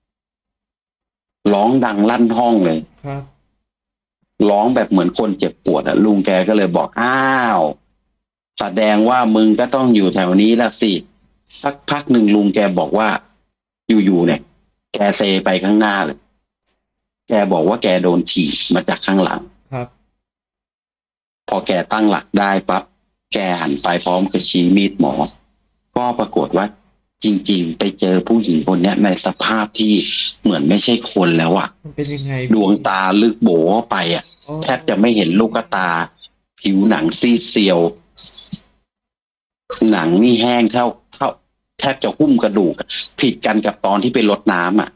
ร้องดังลั่นห้องเลยครับร้องแบบเหมือนคนเจ็บปวดอ่ะลุงแกก็เลยบอกอ้าวแสดงว่ามึงก็ต้องอยู่แถวนี้ละสิสักพักหนึ่งลุงแกบอกว่าอยู่ๆเนี่ยแกเซไปข้างหน้าเลยแกบอกว่าแกโดนถีบมาจากข้างหลังครับพอแกตั้งหลักได้ปั๊บแกหันไปพร้อมกับชี้มีดหมอก็ปรากฏว่าจริงๆไปเจอผู้หญิงคนนี้ในสภาพที่เหมือนไม่ใช่คนแล้วอ่ะเป็นยังไงดวงตาลึกโบไปอ่ะแทบจะไม่เห็นลูกตาผิวหนังซีดเซียวหนังนี่แห้งเท่าเท่าแทบจะหุ้มกระดูกผิดกันกับตอนที่ไปรดน้ำอ่ะ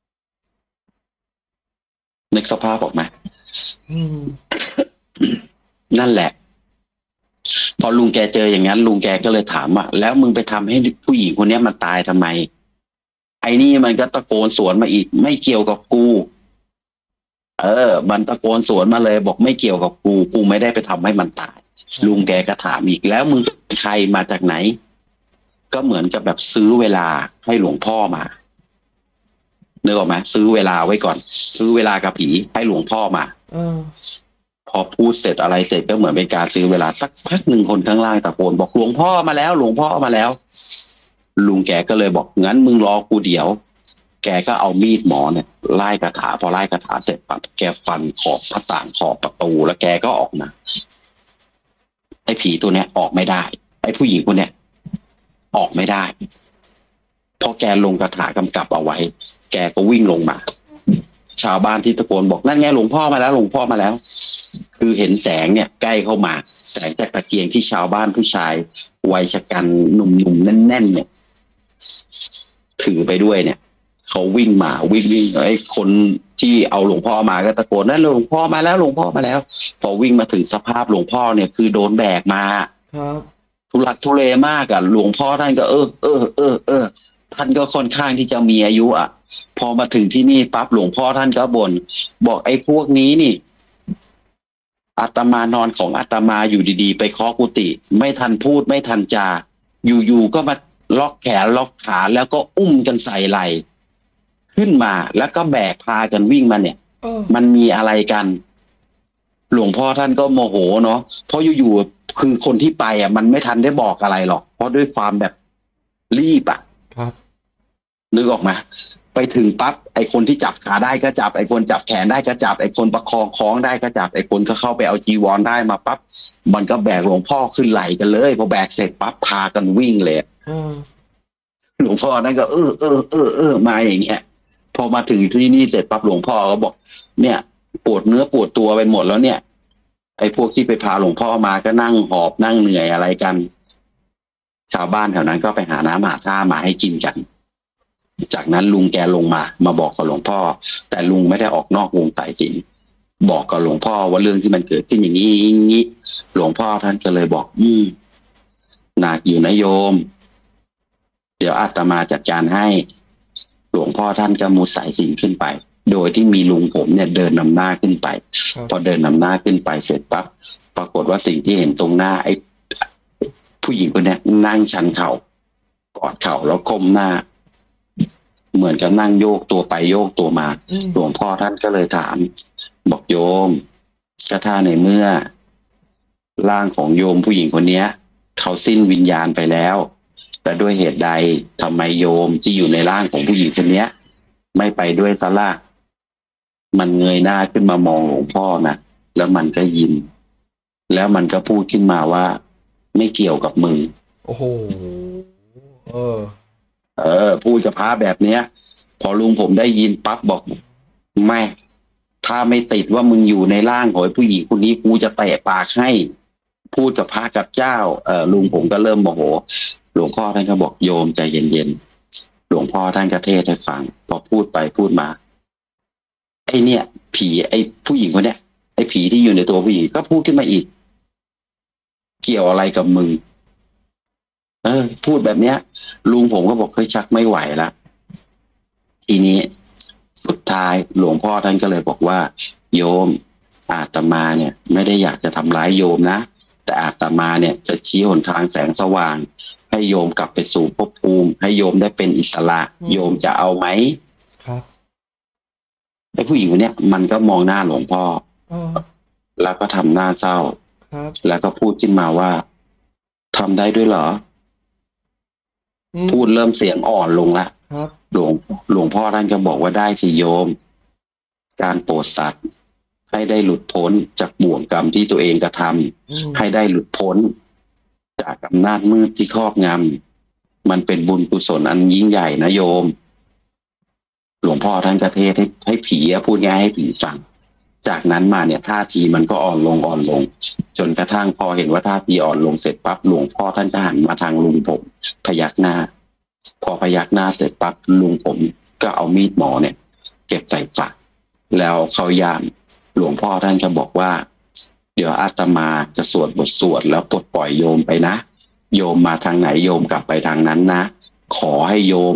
นึกสภาพออกไหมนั่นแหละพอลุงแกเจออย่างนั้นลุงแกก็เลยถามว่าแล้วมึงไปทำให้ผู้หญิงคนนี้มันตายทำไมไอ้นี่มันก็ตะโกนสวนมาอีกไม่เกี่ยวกับกูเออมันตะโกนสวนมาเลยบอกไม่เกี่ยวกับกูกูไม่ได้ไปทำให้มันตายลุงแกก็ถามอีกแล้วมึงเป็นใครมาจากไหนก็เหมือนกับแบบซื้อเวลาให้หลวงพ่อมานึกออกไหมซื้อเวลาไว้ก่อนซื้อเวลากับผีให้หลวงพ่อมาออพอพูดเสร็จอะไรเสร็จก็เหมือนเป็นการซื้อเวลาสักพักหนึ่งคนข้างล่างตะโกนบอกหลวงพ่อมาแล้วหลวงพ่อมาแล้วลุงแกก็เลยบอกงั้นมึงรอกูเดี๋ยวแกก็เอามีดหมอเนี่ยไล่คาถาพอไล่คาถาเสร็จปั๊บแกฟันขอบหน้าต่างขอบประตูแล้วแกก็ออกมาไอ้ผีตัวเนี้ยออกไม่ได้ไอ้ผู้หญิงคนเนี้ยออกไม่ได้พอแกลงคาถากำกับเอาไว้แกก็วิ่งลงมาชาวบ้านที่ตะโกนบอกนั่นไงหลวงพ่อมาแล้วหลวงพ่อมาแล้วคือเห็นแสงเนี่ยใกล้เข้ามาแสงจากตะเกียงที่ชาวบ้านผู้ชายวัยชะกันหนุ่มๆแน่นๆเนี่ยถือไปด้วยเนี่ยเขาวิ่งมาวิ่งวิ่งไอ้คนที่เอาหลวงพ่อมาก็ตะโกนนั่นหลวงพ่อมาแล้วหลวงพ่อมาแล้วพอวิ่งมาถึงสภาพหลวงพ่อเนี่ยคือโดนแบกมาครับทุลักทุเลมากอ่ะหลวงพ่อท่านก็เออเออเออเออท่านก็ค่อนข้างที่จะมีอายุอ่ะพอมาถึงที่นี่ปั๊บหลวงพ่อท่านก็บ่นบอกไอ้พวกนี้นี่อาตมานอนของอาตมาอยู่ดีๆไปเคาะกุฏิไม่ทันพูดไม่ทันจาอยู่ๆก็มาล็อกแขนล็อกขาแล้วก็อุ้มกันใส่ไหล่ขึ้นมาแล้วก็แบกพากันวิ่งมาเนี่ยมันมีอะไรกันหลวงพ่อท่านก็โมโหเนาะเพราะอยู่ๆคือคนที่ไปอ่ะมันไม่ทันได้บอกอะไรหรอกเพราะด้วยความแบบรีบอ่ะครับนึกออกมาไปถึงปั๊บไอ้คนที่จับขาได้ก็จับไอ้คนจับแขนได้ก็จับไอ้คนประคองคล้องได้ก็จับไอ้คนก็เข้าไปเอาจีวรได้มาปั๊บมันก็แบกหลวงพ่อขึ้นไหล่กันเลยพอแบกเสร็จปั๊บพากันวิ่งเลยหลวงพ่อนั่นก็เออเออเออเออมาอย่างเงี้ยพอมาถึงที่นี่เสร็จปั๊บหลวงพ่อก็บอกเนี่ยปวดเนื้อปวดตัวไปหมดแล้วเนี่ยไอ้พวกที่ไปพาหลวงพ่อมาก็นั่งหอบนั่งเหนื่อยอะไรกันชาวบ้านแถวนั้นก็ไปหาน้ำหาท่ามาให้กินกันจากนั้นลุงแกลงมามาบอกกับหลวงพ่อแต่ลุงไม่ได้ออกนอกวงสายสิญจน์บอกกับหลวงพ่อว่าเรื่องที่มันเกิดขึ้นอย่างนี้อย่างนี้หลวงพ่อท่านก็เลยบอกอืมหนักอยู่นะโยมเดี๋ยวอาตมาจัดการให้หลวงพ่อท่านก็มุดสายสิญจน์ขึ้นไปโดยที่มีลุงผมเนี่ยเดินนำหน้าขึ้นไปพอเดินนำหน้าขึ้นไปเสร็จปั๊บปรากฏว่าสิ่งที่เห็นตรงหน้าไอ้ผู้หญิงคนนี้นั่งชันเข่ากอดเข่าแล้วก้มหน้าเหมือนกับนั่งโยกตัวไปโยกตัวมาหลวงพ่อท่านก็เลยถามบอกโยมกระท่าในเมื่อร่างของโยมผู้หญิงคนนี้เขาสิ้นวิญญาณไปแล้วแต่ด้วยเหตุใดทำไมโยมที่อยู่ในร่างของผู้หญิงคนนี้ไม่ไปด้วยซะล่ะมันเงยหน้าขึ้นมามองหลวงพ่อนะแล้วมันก็ยิ้มแล้วมันก็พูดขึ้นมาว่าไม่เกี่ยวกับมึงโอ้โหเออเออพูดกับพระแบบเนี้ยพอลุงผมได้ยินปั๊บบอกไม่ถ้าไม่ติดว่ามึงอยู่ในร่างของผู้หญิงคนนี้กูจะเตะปากให้พูดกับพระกับเจ้าเออลุงผมก็เริ่มโมโหหลวงพ่อท่านก็บอกโยมใจเย็นๆหลวงพ่อท่านก็เทศให้ฟังพอพูดไปพูดมาไอ้เนี่ยผีไอ้ผู้หญิงคนเนี้ยไอ้ผีที่อยู่ในตัวผู้หญิงก็พูดขึ้นมาอีกเกี่ยวอะไรกับมึงเออพูดแบบเนี้ยลุงผมก็บอกเคยชักไม่ไหวละทีนี้สุดท้ายหลวงพ่อท่านก็เลยบอกว่าโยมอาตมาเนี่ยไม่ได้อยากจะทำร้ายโยมนะแต่อาตมาเนี่ยจะชี้หนทางแสงสว่างให้โยมกลับไปสู่ภพภูมิให้โยมได้เป็นอิสระโยมจะเอาไหมครับไอ้ผู้หญิงคนเนี้ยมันก็มองหน้าหลวงพ่อแล้วก็ทำหน้าเศร้าแล้วก็พูดขึ้นมาว่าทำได้ด้วยเหรอพูดเริ่มเสียงอ่อนลงละหลวงหลวงพ่อท่านก็บอกว่าได้สิโยมการโปรดสัตว์ให้ได้หลุดพ้นจากบ่วงกรรมที่ตัวเองกระทำให้ได้หลุดพ้นจากอำนาจมืดที่ครอบงำมันเป็นบุญกุศลอันยิ่งใหญ่นะโยมหลวงพ่อท่านกระเทศให้ให้ผีพูดง่ายให้ผีฟังจากนั้นมาเนี่ยท่าทีมันก็อ่อนลงอ่อนลงจนกระทั่งพอเห็นว่าท่าทีอ่อนลงเสร็จปั๊บหลวงพ่อท่านก็หันมาทางลุงผมพยักหน้าพอพยักหน้าเสร็จปั๊บลุงผมก็เอามีดหมอเนี่ยเก็บใส่ฝักแล้วเขาย่ามหลวงพ่อท่านก็บอกว่าเดี๋ยวอาตมาจะสวดบทสวดแล้วปลดปล่อยโยมไปนะโยมมาทางไหนโยมกลับไปทางนั้นนะขอให้โยม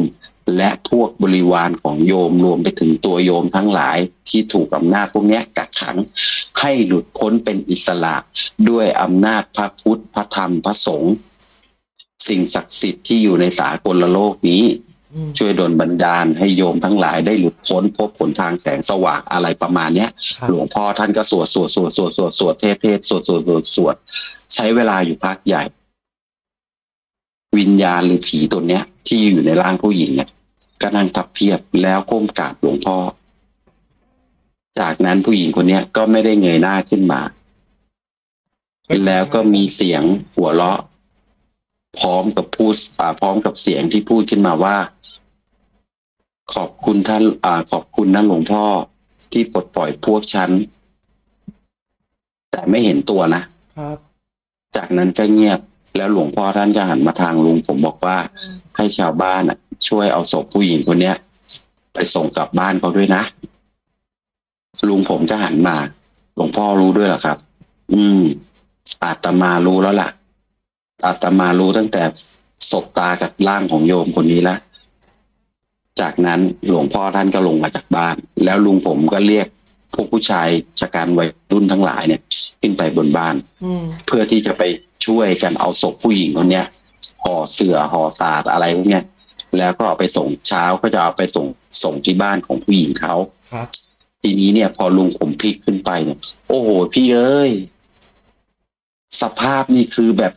และพวกบริวารของโยมรวมไปถึงตัวโยมทั้งหลายที่ถูกอำนาจพวกนี้กักขังให้หลุดพ้นเป็นอิสระด้วยอำนาจพระพุทธพระธรรมพระสงฆ์สิ่งศักดิ์สิทธิ์ที่อยู่ในสากลโลกนี้ช่วยดลบันดาลให้โยมทั้งหลายได้หลุดพ้นพบผลทางแสงสว่างอะไรประมาณเนี้ยหลวงพ่อท่านก็สวดสวดสวดสวดสวดสวดเทศเทศสวดสวดสวดสวดใช้เวลาอยู่พักใหญ่วิญญาณหรือผีตัวเนี้ยที่อยู่ในร่างผู้หญิงเนี่ยก็นั่งทับเพียบแล้วก้มกราบหลวงพ่อจากนั้นผู้หญิงคนเนี้ยก็ไม่ได้เงยหน้าขึ้นมาแล้วก็มีเสียงหัวเราะพร้อมกับพูดอ่าพร้อมกับเสียงที่พูดขึ้นมาว่าขอบคุณท่านอ่าขอบคุณนะหลวงพ่อที่ปลดปล่อยพวกฉันแต่ไม่เห็นตัวนะครับจากนั้นก็เงียบแล้วหลวงพ่อท่านก็หันมาทางลุงผมบอกว่าให้ชาวบ้านอ่ะช่วยเอาศพผู้หญิงคนเนี้ยไปส่งกลับบ้านเขาด้วยนะลุงผมก็หันมาหลวงพ่อรู้ด้วยเหรอครับอืมอาตมารู้แล้วล่ะอาตมารู้ตั้งแต่ศพตากับร่างของโยมคนนี้แล้วจากนั้นหลวงพ่อท่านก็ลงมาจากบ้านแล้วลุงผมก็เรียกพวกผู้ชายชะกันวัยรุ่นทั้งหลายเนี่ยขึ้นไปบนบ้านเพื่อที่จะไปช่วยกันเอาศพผู้หญิงคนเนี้ยห่อเสื่อห่อสาดอะไรพวกเนี้ยแล้วก็เอาไปส่งเช้าก็จะเอาไปส่งส่งที่บ้านของผู้หญิงเขาทีนี้เนี่ยพอลุงผมพลิกขึ้นไปเนี่ยโอ้โหพี่เอ้ยสภาพนี่คือแบบ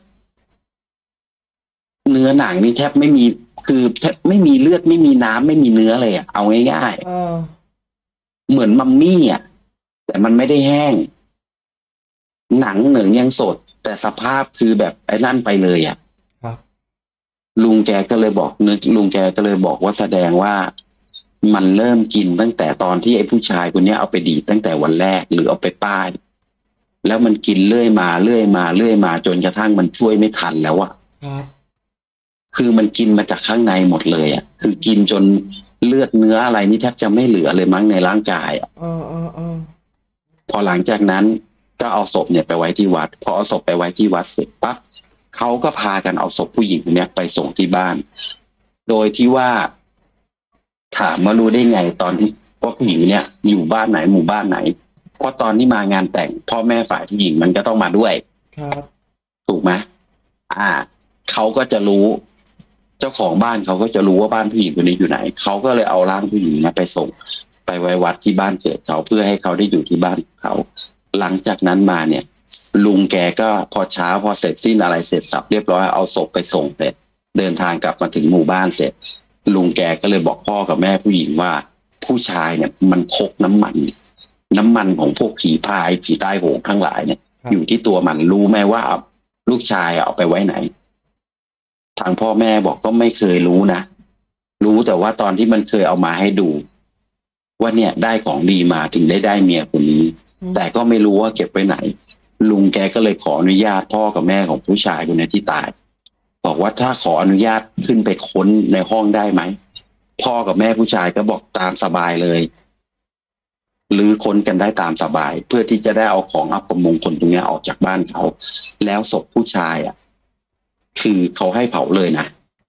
เนื้อหนังนี่แทบไม่มีคือแทบไม่มีเลือดไม่มีน้ำไม่มีเนื้อเลยอ่ะเอาง่ายๆเหมือนมัมมี่อ่ะแต่มันไม่ได้แห้งหนังเหนึ่งยังสดแต่สภาพคือแบบไอ้นั่นไปเลยอ่ะลุงแกก็เลยบอกนึกลุงแกก็เลยบอกว่าแสดงว่ามันเริ่มกินตั้งแต่ตอนที่ไอ้ผู้ชายคนนี้เอาไปดีดตั้งแต่วันแรกหรือเอาไปป้ายแล้วมันกินเรื่อยมาเรื่อยมาเรื่อยมาจนกระทั่งมันช่วยไม่ทันแล้วอ่ะคือมันกินมาจากข้างในหมดเลยอ่ะคือกินจนเลือดเนื้ออะไรนี่แทบจะไม่เหลือเลยมั้งในร่างกายอ่ะพอหลังจากนั้นก็เอาศพเนี่ยไปไว้ที่วัดพอเอาศพไปไว้ที่วัดเสร็จปั๊บเขาก็พากันเอาศพผู้หญิงคนนี้ไปส่งที่บ้านโดยที่ว่าถามมารู้ได้ไงตอนที่ว่าผู้หญิงเนี่ยอยู่บ้านไหนหมู่บ้านไหนเพราะตอนที่มางานแต่งพ่อแม่ฝ่ายผู้หญิงมันก็ต้องมาด้วยครับถูกไหมอ่าเขาก็จะรู้เจ้าของบ้านเขาก็จะรู้ว่าบ้านผู้หญิงคนนี้อยู่ไหนเขาก็เลยเอาร่างผู้หญิงนะไปส่งไปไว้วัดที่บ้านเกิดเขาเพื่อให้เขาได้อยู่ที่บ้านเขาหลังจากนั้นมาเนี่ยลุงแกก็พอเช้าพอเสร็จสิ้นอะไรเสร็จสับเรียบร้อยเอาศพไปส่งเสร็จเดินทางกลับมาถึงหมู่บ้านเสร็จลุงแกก็เลยบอกพ่อกับแม่ผู้หญิงว่าผู้ชายเนี่ยมันพกน้ำมันน้ำมันของพวกผีพายผีใต้โหงทั้งหลายเนี่ยอยู่ที่ตัวมันรู้ไหมว่าลูกชายเอาไปไว้ไหนทางพ่อแม่บอกก็ไม่เคยรู้นะรู้แต่ว่าตอนที่มันเคยเอามาให้ดูว่าเนี่ยได้ของดีมาถึงได้ได้เมียคนนี้แต่ก็ไม่รู้ว่าเก็บไว้ไหนลุงแกก็เลยขออนุญาตพ่อกับแม่ของผู้ชายคนนี้ที่ตายบอกว่าถ้าขออนุญาตขึ้นไปค้นในห้องได้ไหมพ่อกับแม่ผู้ชายก็บอกตามสบายเลยหรือค้นกันได้ตามสบายเพื่อที่จะได้เอาของอัปมงคลตรงนี้ออกจากบ้านเขาแล้วศพผู้ชายอ่ะคือเขาให้เผาเลยนะ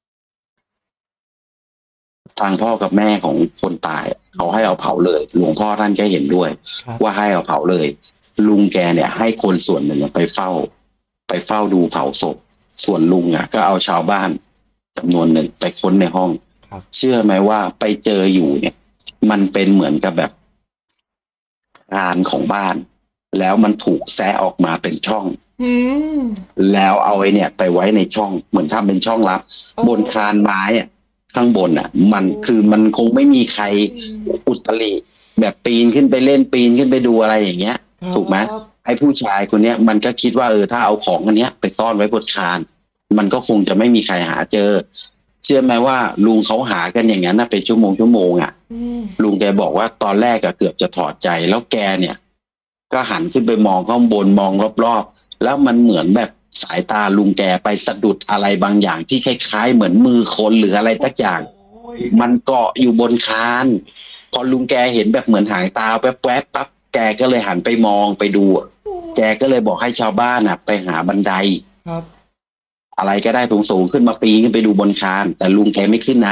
ทางพ่อกับแม่ของคนตายเขาให้เอาเผาเลยหลวงพ่อท่านก็เห็นด้วยว่าให้เอาเผาเลยลุงแกเนี่ยให้คนส่วนหนึ่งไปเฝ้าไปเฝ้าดูเผาศพส่วนลุงอ่ะก็เอาชาวบ้านจำนวนหนึ่งไปค้นในห้องเชื่อไหมว่าไปเจออยู่เนี่ยมันเป็นเหมือนกับแบบงานของบ้านแล้วมันถูกแซะออกมาเป็นช่องแล้วเอาไอ้เนี่ยไปไว้ในช่องเหมือนทำเป็นช่องลับบนคานไม้อ่ะข้างบนอ่ะมันคือมันคงไม่มีใครอุตริแบบปีนขึ้นไปเล่นปีนขึ้นไปดูอะไรอย่างเงี้ยถูกไหมไอ้ผู้ชายคนเนี้ยมันก็คิดว่าเออถ้าเอาของอันเนี้ยไปซ่อนไว้บนคานมันก็คงจะไม่มีใครหาเจอเชื่อไหมว่าลุงเขาหากันอย่างนั้นนะเป็นชั่วโมงชั่วโมงอ่ะลุงแกบอกว่าตอนแรกอะเกือบจะถอดใจแล้วแกเนี่ยก็หันขึ้นไปมองข้างบนมองรอบๆแล้วมันเหมือนแบบสายตาลุงแกไปสะดุดอะไรบางอย่างที่คล้ายๆเหมือนมือคนหรืออะไรสักอย่างมันเกาะอยู่บนคานพอลุงแกเห็นแบบเหมือนหางตาแวบๆปั๊บแกก็เลยหันไปมองไปดูแกก็เลยบอกให้ชาวบ้านอะไปหาบันไดอะไรก็ได้สูงๆขึ้นมาปีนขึ้นไปดูบนคานแต่ลุงแกไม่ขึ้นนะ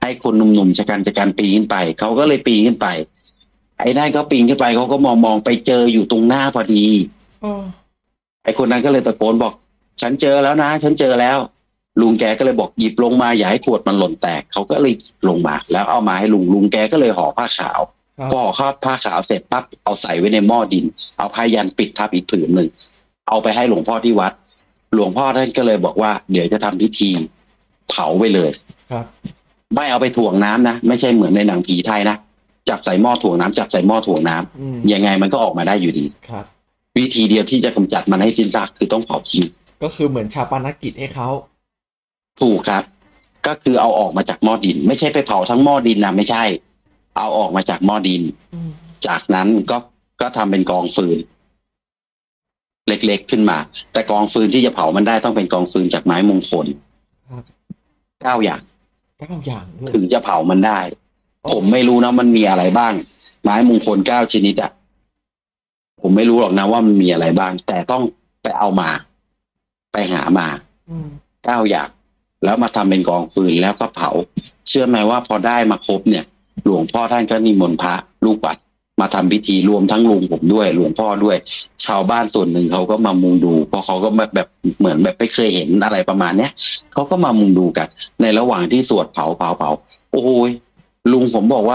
ให้คนหนุ่มๆชะกันชะกันปีนขึ้นไปเขาก็เลยปีนขึ้นไปไอ้นั่นก็ปีนขึ้นไปเขาก็มองมองไปเจออยู่ตรงหน้าพอดีไอ้คนนั้นก็เลยตะโกนบอกฉันเจอแล้วนะฉันเจอแล้วลุงแกก็เลยบอกหยิบลงมาอย่าให้ขวดมันหล่นแตกเขาก็เลยลงมาแล้วเอามาให้ลุงลุงแกก็เลยห่อผ้าขาวพอห่อผ้าขาวเสร็จปั๊บเอาใส่ไว้ในหม้อดินเอาผ้ายันปิดทับอีกผืนหนึ่งเอาไปให้หลวงพ่อที่วัดหลวงพ่อท่านก็เลยบอกว่าเดี๋ยวจะทำพิธีเผาไปเลยครับไม่เอาไปถ่วงน้ำนะไม่ใช่เหมือนในหนังผีไทยนะจับใส่หม้อถ่วงน้ำจับใส่หม้อถ่วงน้ำยังไงมันก็ออกมาได้อยู่ดีครับวิธีเดียวที่จะกำจัดมันให้สิ้นซากคือต้องเผาทิ้งก็คือเหมือนชาปนกิจให้เขาถูกครับก็คือเอาออกมาจากหม้อดินไม่ใช่ไปเผาทั้งหม้อดินนะไม่ใช่เอาออกมาจากหม้อดินจากนั้นก็ก็ทำเป็นกองฟืนเล็กๆขึ้นมาแต่กองฟืนที่จะเผามันได้ต้องเป็นกองฟืนจากไม้มงคลเก้าอย่างเก้าอย่างถึงจะเผามันได้ผมไม่รู้นะมันมีอะไรบ้างไม้มงคลเก้าชนิดอะผมไม่รู้หรอกนะว่ามันมีอะไรบ้างแต่ต้องไปเอามาไปหามาเก้าอย่างแล้วมาทำเป็นกองฟืนแล้วก็เผาเชื่อไหมว่าพอได้มาครบเนี่ยหลวงพ่อท่านก็นิมนต์พระลูกวัดมาทำพิธีรวมทั้งลุงผมด้วยหลวงพ่อด้วยชาวบ้านส่วนหนึ่งเขาก็มามุงดูเพราะเขาก็แบบเหมือนแบบไม่เคยเห็นอะไรประมาณเนี้ยเขาก็มามุงดูกันในระหว่างที่สวดเผาเผาเผาโอ้ยลุงผมบอกว่า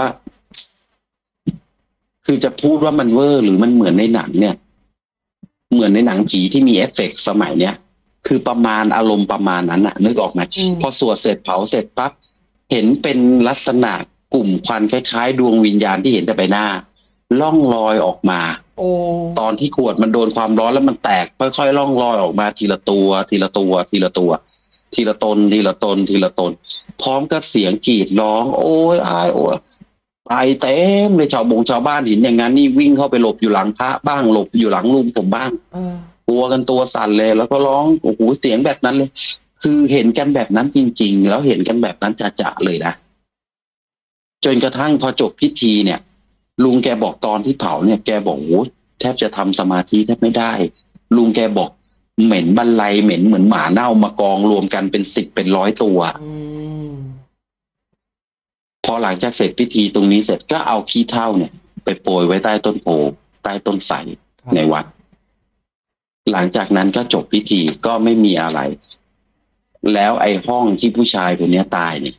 คือจะพูดว่ามันเวอร์หรือมันเหมือนในหนังเนี่ยเหมือนในหนังผีที่มีเอฟเฟกต์สมัยเนี้ยคือประมาณอารมณ์ประมาณนั้นน่ะนึกออกไหมพอสวดเสร็จเผาเสร็จปั๊บเห็นเป็นลักษณะกลุ่มควันคล้ายๆดวงวิญญาณที่เห็นแต่ใบหน้าล่องลอยออกมาโอ้ตอนที่ขวดมันโดนความร้อนแล้วมันแตกค่อยๆล่องลอยออกมาทีละตัว ทีละตัว ทีละตัว ทีละตนทีละตนทีละตนพร้อมกับเสียงกรีดร้องโอ้ยอายโอ้ยไปเต็มเลยชาวบงชาวบ้านเห็นอย่างนั้นนี่วิ่งเข้าไปหลบอยู่หลังพระบ้างหลบอยู่หลังลุงผมบ้างกลัวกันตัวสั่นเลยแล้วก็ร้องโอ้โหเสียงแบบนั้นเลยคือเห็นกันแบบนั้นจริงๆแล้วเห็นกันแบบนั้นจะๆเลยนะจนกระทั่งพอจบพิธีเนี่ยลุงแกบอกตอนที่เผาเนี่ยแกบอกโอ้แทบจะทำสมาธิแทบไม่ได้ลุงแกบอกเหม็นบรรลัยเหม็นเหมือนหมาเน่ามากองรวมกันเป็นสิบเป็นร้อยตัวพอหลังจากเสร็จพิธีตรงนี้เสร็จก็เอาขี้เถ้าเนี่ยไปโปรยไว้ใต้ต้นโพใต้ต้นไทรในวัดหลังจากนั้นก็จบพิธีก็ไม่มีอะไรแล้วไอ้ห้องที่ผู้ชายคนนี้ตายเนี่ย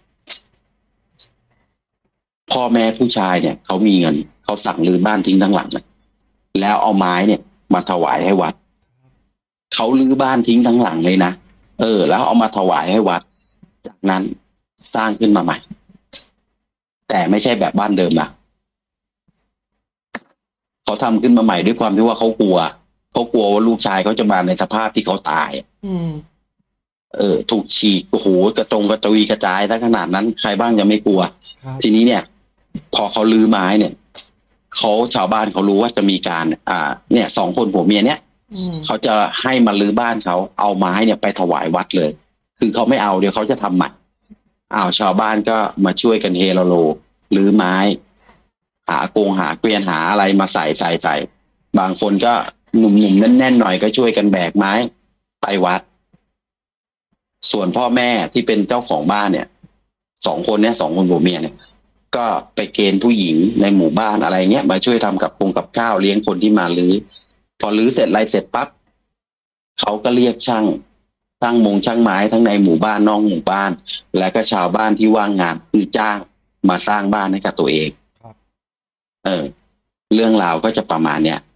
พ่อแม่ผู้ชายเนี่ยเขามีเงินเขาสั่งรื้อบ้านทิ้งทั้งหลังนะแล้วเอาไม้เนี่ยมาถวายให้วัดเขารื้อบ้านทิ้งทั้งหลังเลยนะเออแล้วเอามาถวายให้วัดจากนั้นสร้างขึ้นมาใหม่แต่ไม่ใช่แบบบ้านเดิมนะเขาทำขึ้นมาใหม่ด้วยความที่ว่าเขากลัวเขากลัวว่าลูกชายเขาจะมาในสภาพที่เขาตายอืมเออถูกฉีกโอ้โหกระจงกระจุยกระจายถ้าขนาดนั้นใครบ้างยังไม่กลัวทีนี้เนี่ยพอเขาลื้อไม้เนี่ยเขาชาวบ้านเขารู้ว่าจะมีการอ่าเนี่ยสองคนผัวเมียเนี่ยเขาจะให้มาลื้อบ้านเขาเอาไม้เนี่ยไปถวายวัดเลยคือเขาไม่เอาเดี๋ยวเขาจะทำใหม่อ้าวชาวบ้านก็มาช่วยกันเฮโลโลลื้อไม้หาโกงหาเกวียนหาอะไรมาใส่ใส่ใส่บางคนก็หนุ่มๆแน่นๆหน่อยก็ช่วยกันแบกไม้ไปวัดส่วนพ่อแม่ที่เป็นเจ้าของบ้านเนี่ยสองคนเนี่ยสองคนผัวเมียเนี่ยก็ไปเกณฑ์ผู้หญิงในหมู่บ้านอะไรเงี้ยมาช่วยทำกับปงกับข้าวเลี้ยงคนที่มาลื้อพอลื้อเสร็จไรเสร็จปั๊บเขาก็เรียกช่างช่างมงช่างไม้ทั้งในหมู่บ้านนอกหมู่บ้านและก็ชาวบ้านที่ว่างงานคือจ้างมาสร้างบ้านให้กับตัวเองเออเรื่องราวก็จะประมาณเนี้ย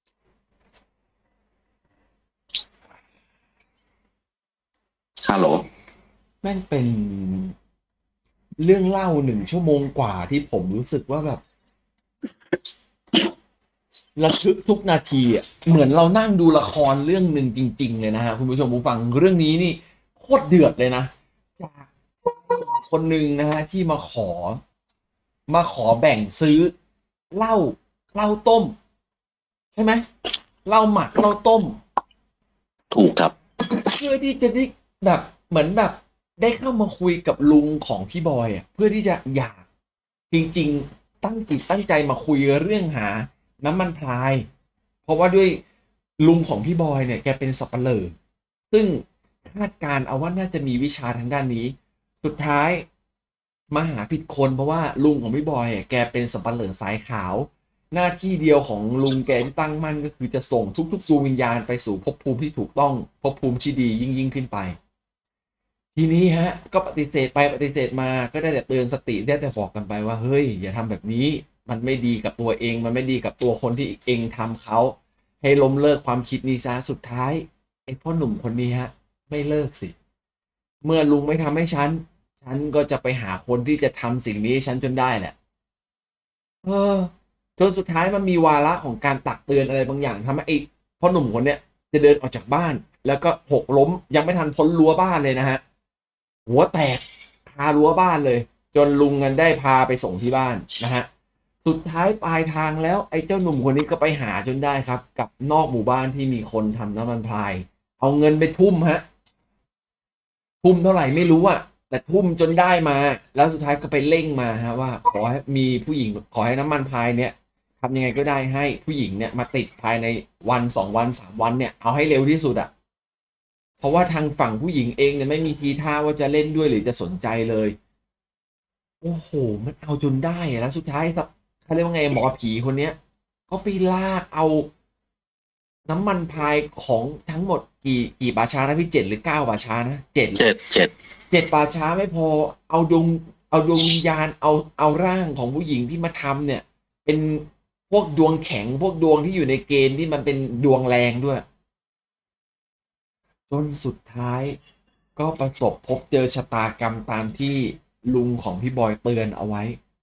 ฮัลโหลแม่งเป็นเรื่องเล่าหนึ่งชั่วโมงกว่าที่ผมรู้สึกว่าแบบระทึกทุกนาทีอ่ะเหมือนเรานั่งดูละครเรื่องหนึ่งจริงๆเลยนะฮะคุณผู้ชมผู้ฟังเรื่องนี้นี่โคตรเดือดเลยนะจากคนหนึ่งนะฮะที่มาขอมาขอแบ่งซื้อเหล้าเหล้าต้มใช่ไหมเหล้าหมักเหล้าต้มถูกครับเพื่อที่จะได้แบบเหมือนแบบได้เข้ามาคุยกับลุงของพี่บอยอ่ะเพื่อที่จะอยากจริงๆตั้งจิตตั้งใจมาคุยเรื่องหาน้ำมันพรายเพราะว่าด้วยลุงของพี่บอยเนี่ยแกเป็นสับปะเหร่อซึ่งคาดการเอาว่าน่าจะมีวิชาทางด้านนี้สุดท้ายมาหาผิดคนเพราะว่าลุงของพี่บอยแกเป็นสับปะเหร่อสายขาวหน้าที่เดียวของลุงแกที่ตั้งมั่นก็คือจะส่งทุกๆดวงวิญญาณไปสู่ภพภูมิที่ถูกต้องภพภูมิที่ดียิ่งยิ่งขึ้นไปทีนี้ฮะก็ปฏิเสธไปปฏิเสธมาก็ได้แต่เตือนสติได้แต่บอกกันไปว่าเฮ้ยอย่าทำแบบนี้มันไม่ดีกับตัวเองมันไม่ดีกับตัวคนที่เองทำเขาให้ล้มเลิกความคิดนี้ซะสุดท้ายไอ้พ่อหนุ่มคนนี้ฮะไม่เลิกสิเมื่อลุงไม่ทำให้ฉันฉันก็จะไปหาคนที่จะทำสิ่งนี้ให้ฉันจนได้แหละเออจนสุดท้ายมันมีวาระของการตักเตือนอะไรบางอย่างทำให้ไอ้พ่อหนุ่มคนเนี้ยจะเดินออกจากบ้านแล้วก็หกล้มยังไม่ทันพ้นรั้วบ้านเลยนะฮะหัวแตกคารั้วบ้านเลยจนลุงกันได้พาไปส่งที่บ้านนะฮะสุดท้ายปลายทางแล้วไอ้เจ้าหนุ่มคนนี้ก็ไปหาจนได้ครับกับนอกหมู่บ้านที่มีคนทำน้ำมันพรายเอาเงินไปทุ่มฮะทุ่มเท่าไหร่ไม่รู้อะแต่ทุ่มจนได้มาแล้วสุดท้ายก็ไปเร่งมาฮะว่าขอให้มีผู้หญิงขอให้น้ำมันพรายเนี่ยทำยังไงก็ได้ให้ผู้หญิงเนี่ยมาติดภายในวันสองวันสามวันเนี่ยเอาให้เร็วที่สุดอะเพราะว่าทางฝั่งผู้หญิงเองเนี่ยไม่มีทีท่าว่าจะเล่นด้วยหรือจะสนใจเลยโอ้โหมันเอาจนได้แล้วสุดท้ายเขาเรียกว่าไงหมอผีคนเนี้ยก็ไปลากเอาน้ำมันพรายของทั้งหมดกี่กี่ป่าช้านะพี่เจ็ดหรือเก้าป่าช้านะเจ็ดเจ็ดเจ็ดเจ็ดป่าช้าไม่พอเอาดวงเอาดวงวิญญาณเอาเอาร่างของผู้หญิงที่มาทำเนี่ยเป็นพวกดวงแข็งพวกดวงที่อยู่ในเกณฑ์ที่มันเป็นดวงแรงด้วยจนสุดท้ายก็ประสบพบเจอชะตากรรมตามที่ลุงของพี่บอยเตือนเอาไว้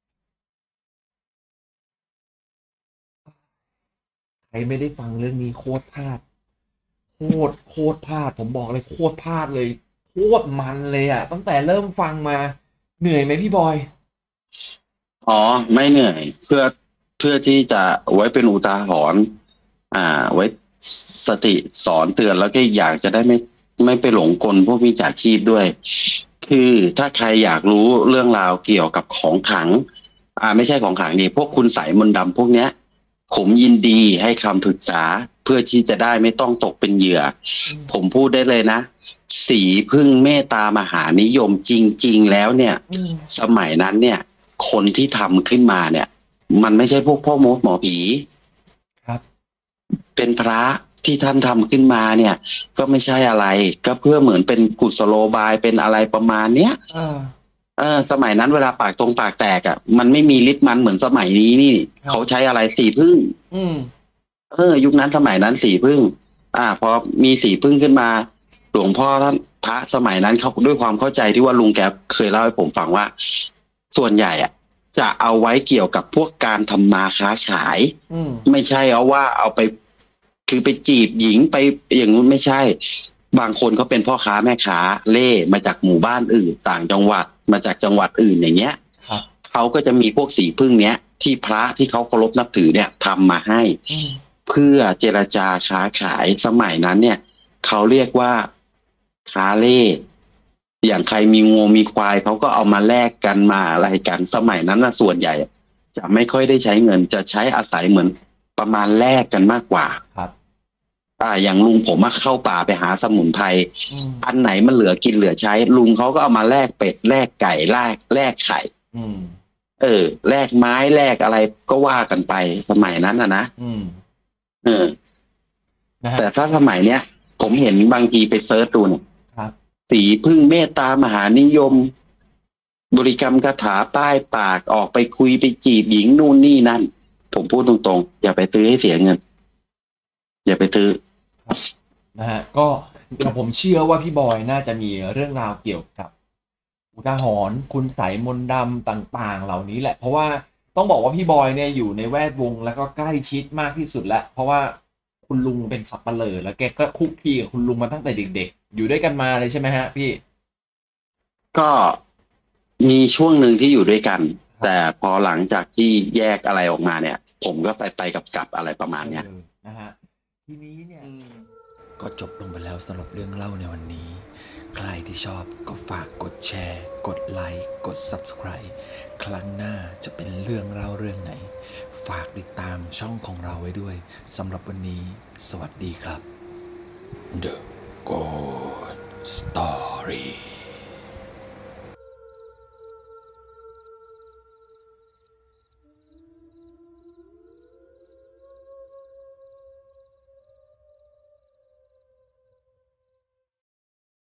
ใครไม่ได้ฟังเรื่องนี้โคตรพลาดโคตรโคตรพลาดผมบอกเลยโคตรพลาดเลยโคตรมันเลยอ่ะตั้งแต่เริ่มฟังมาเหนื่อยไหมพี่บอยอ๋อไม่เหนื่อยเพื่อเพื่อที่จะไว้เป็นอุทาหรณ์อ่าไว้สติสอนเตือนแล้วก็อีกอย่างจะได้ไม่ไม่ไปหลงกลพวกมิจฉาชีพด้วยคือถ้าใครอยากรู้เรื่องราวเกี่ยวกับของขลังอ่าไม่ใช่ของขลังนี่พวกคุณใส่มนต์ดำพวกเนี้ยผมยินดีให้คำปรึกษาเพื่อที่จะได้ไม่ต้องตกเป็นเหยื่อผมพูดได้เลยนะสีพึ่งเมตตามหานิยมจริงๆแล้วเนี่ยสมัยนั้นเนี่ยคนที่ทำขึ้นมาเนี่ยมันไม่ใช่พวกพ่อมดหมอผีครับเป็นพระที่ท่านทำขึ้นมาเนี่ยก็ไม่ใช่อะไรก็เพื่อเหมือนเป็นกุศโลบายเป็นอะไรประมาณเนี้ยเออสมัยนั้นเวลาปากตรงปากแตกอ่ะมันไม่มีฤทธิ์มันเหมือนสมัยนี้นี่เขาใช้อะไรสีพึ่งอืมเออยุคนั้นสมัยนั้นสีพึ่งอ่าพอมีสีพึ่งขึ้นมาหลวงพ่อท่านพระสมัยนั้นเขาด้วยความเข้าใจที่ว่าลุงแกเคยเล่าให้ผมฟังว่าส่วนใหญ่อ่ะจะเอาไว้เกี่ยวกับพวกการทำมาค้าขายไม่ใช่เอาว่าเอาไปคือไปจีบหญิงไปอย่างนู้นไม่ใช่บางคนเขาเป็นพ่อค้าแม่ค้าเล่มาจากหมู่บ้านอื่นต่างจังหวัดมาจากจังหวัดอื่นอย่างเงี้ยเขาก็จะมีพวกสีพึ่งเนี้ยที่พระที่เขาเคารพนับถือเนี่ยทำมาให้เพื่อเจรจาค้าขายสมัยนั้นเนี่ยเขาเรียกว่าค้าเล่อย่างใครมีงูมีควายเขาก็เอามาแลกกันมาอะไรกันสมัยนั้นนะส่วนใหญ่จะไม่ค่อยได้ใช้เงินจะใช้อาศัยเหมือนประมาณแลกกันมากกว่าครับอ่าอย่างลุงผมมาเข้าป่าไปหาสมุนไพรอันไหนมันเหลือกินเหลือใช้ลุงเขาก็เอามาแลกเป็ดแลกไก่แลกแลกไข่เออแลกไม้แลกอะไรก็ว่ากันไปสมัยนั้นนะนะเออแต่ถ้าสมัยเนี้ยผมเห็นบางทีไปเซิร์ชดูเนี่ยสีพึ่งเมตตามหานิยมบริกรรมคาถาป้ายปากออกไปคุยไปจีบหญิงนู่นนี่นั่นผมพูดตรงๆอย่าไปตื้อให้เสียเงินอย่าไปตื้อนะฮะก็เดี๋ยวผมเชื่อว่าพี่บอยน่าจะมีเรื่องราวเกี่ยวกับอุทาหรณ์คุณไสมนต์ดำต่างๆเหล่านี้แหละเพราะว่าต้องบอกว่าพี่บอยเนี่ยอยู่ในแวดวงแล้วก็ใกล้ชิดมากที่สุดแล้วเพราะว่าคุณลุงเป็นสับปะเหร่อแล้วแกก็คุกคีกับคุณลุงมาตั้งแต่เด็กๆอยู่ด้วยกันมาเลยใช่ไหมฮะพี่ก็มีช่วงหนึ่งที่อยู่ด้วยกันแต่พอหลังจากที่แยกอะไรออกมาเนี่ยผมก็ไปไปกับกับอะไรประมาณเนี้ยนะฮะทีนี้เนี่ยก็จบลงไปแล้วสำหรับเรื่องเล่าในวันนี้ใครที่ชอบก็ฝากกดแชร์กดไลค์กด ซับสไครบ์ ครั้งหน้าจะเป็นเรื่องเล่าเรื่องไหนฝากติดตามช่องของเราไว้ด้วยสำหรับวันนี้สวัสดีครับ The Ghost Story